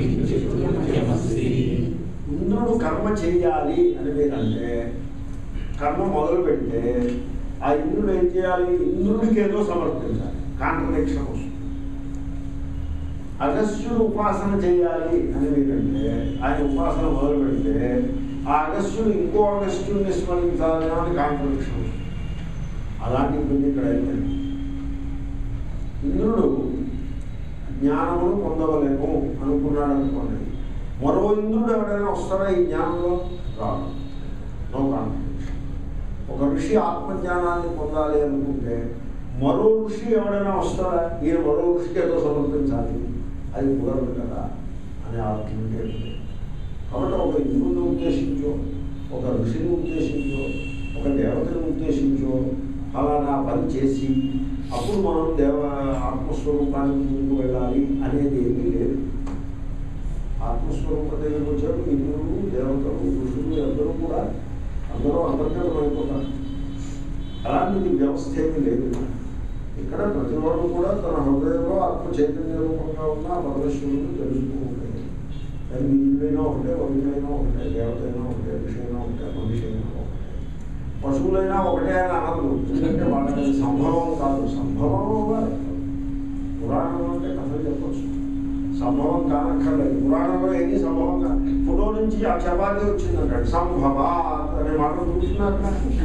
ఇంద్రుడు కర్మ చేయాలి అని మీరంటే, కర్మ మొదలు పెడితే ఆ ఇంద్రుడు ఏం చేయాలి? ఇంద్రుడికి ఏదో సమర్పించాలి. కాంట్రడిక్షన్ వస్తుంది. అగస్త్యుడు ఉపాసన చేయాలి అని మీరంటే, ఆయన ఉపాసన మొదలు పెడితే ఆ అగస్త్యుడు ఇంకో అగస్త్యుడిని స్మరించాలి అని కాంట్రడిక్షన్ వస్తుంది. అలాంటి ఇబ్బంది ఇక్కడ అయిపోయింది. ఇంద్రుడు జ్ఞానమును పొందవలేము అనుకున్నాడు అనుకోండి, మరో ఇంద్రుడు ఎవరైనా వస్తాడా ఈ జ్ఞానంలో? రాడు. No contradiction. ఒక ఋషి ఆత్మజ్ఞానాన్ని పొందాలి అనుకుంటే మరో ఋషి ఎవరైనా వస్తాడా? ఈయన మరో ఋషికి ఏదో సమర్పించాలి, అది కుదరదు కదా అనే ఆర్గ్యుమెంట్ ఏంటి? కాబట్టి ఒక ఇంద్రుడిని ఉద్దేశించో, ఒక ఋషిని ఉద్దేశించో, ఒక దేవతని ఉద్దేశించో ఫలానా పని చేసి అప్పుడు మనం దేవ ఆత్మస్వరూపానికి ముందుకు వెళ్ళాలి అనేది ఏమీ లేదు. ఆత్మస్వరూపం దగ్గరికి వచ్చాడు ఇంద్రుడు, దేవతలు, ఋషులు అందరూ కూడా అందరూ అంతర్గతం అయిపోతారు. అలాంటిది వ్యవస్థ ఏమీ లేదు. ఇక్కడ ప్రతి వాడు కూడా తన హృదయంలో ఆత్మ చైతన్య రూపంగా ఉన్న పరమేశ్వరుడు తెలుస్తూ ఉంటాయి. దానికి ఇంద్రుడైనా ఒకటే, వరుణైనా ఒకటే, దేవతైనా ఒకటే, ఋషి అయినా ఒకటే, మనిషి అయినా ఒకటే, పశువులైనా ఒకటే అని అనదు. ఎందుకంటే వాళ్ళకి సంభవం కాదు. సంభవం అవ్వాలి. పురాణం అంటే కథలు చెప్పచ్చు, సంభవం కానక్కర్లేదు. పురాణంలో ఏది సంభవం కాదు. ఫోటో నుంచి ఆ చపాతీ వచ్చిందంటాడు, సంభవాత్ అనే మాట చూస్తున్నారు.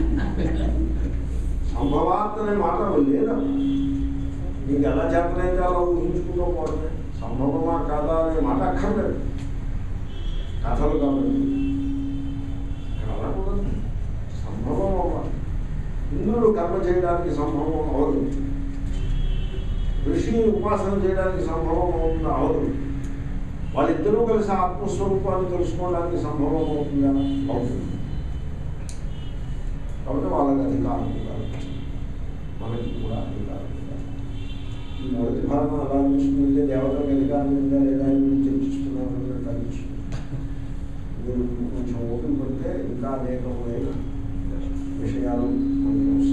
సంభవాత్ అనే మాట లేదా? నీకు ఎలా చేతనైతే అలా ఊహించుకుంటూ పోవడమే. సంభవమా కాదా అనే మాట అక్కర్లేదు. కథలు కాబట్టి ఇక్కడ అలా కూడా సంభవం అవ్వాలి. ఇంద్రుడు కర్మ చేయడానికి సంభవం అవదు, ఋషి ఉపాసన చేయడానికి సంభవం అవుతుందా? అవదు. వాళ్ళిద్దరూ కలిసి ఆత్మస్వరూపాన్ని తెలుసుకోవడానికి సంభవం అవుతుందా? అవుతుంది. కాబట్టి వాళ్ళకి అధికారం ఉండాలి, మనకి కూడా అధికారం ఉండాలి. ఈ మొదటి భాగం అలా చూసుకుంటే దేవతలకు అధికారం ఉందా లేదా అని చర్చిస్తున్నారు అనిపిస్తుంది. మీరు కొంచెం ఓపిక పడితే ఇంకా అనేకమైన విషయాలు మనకు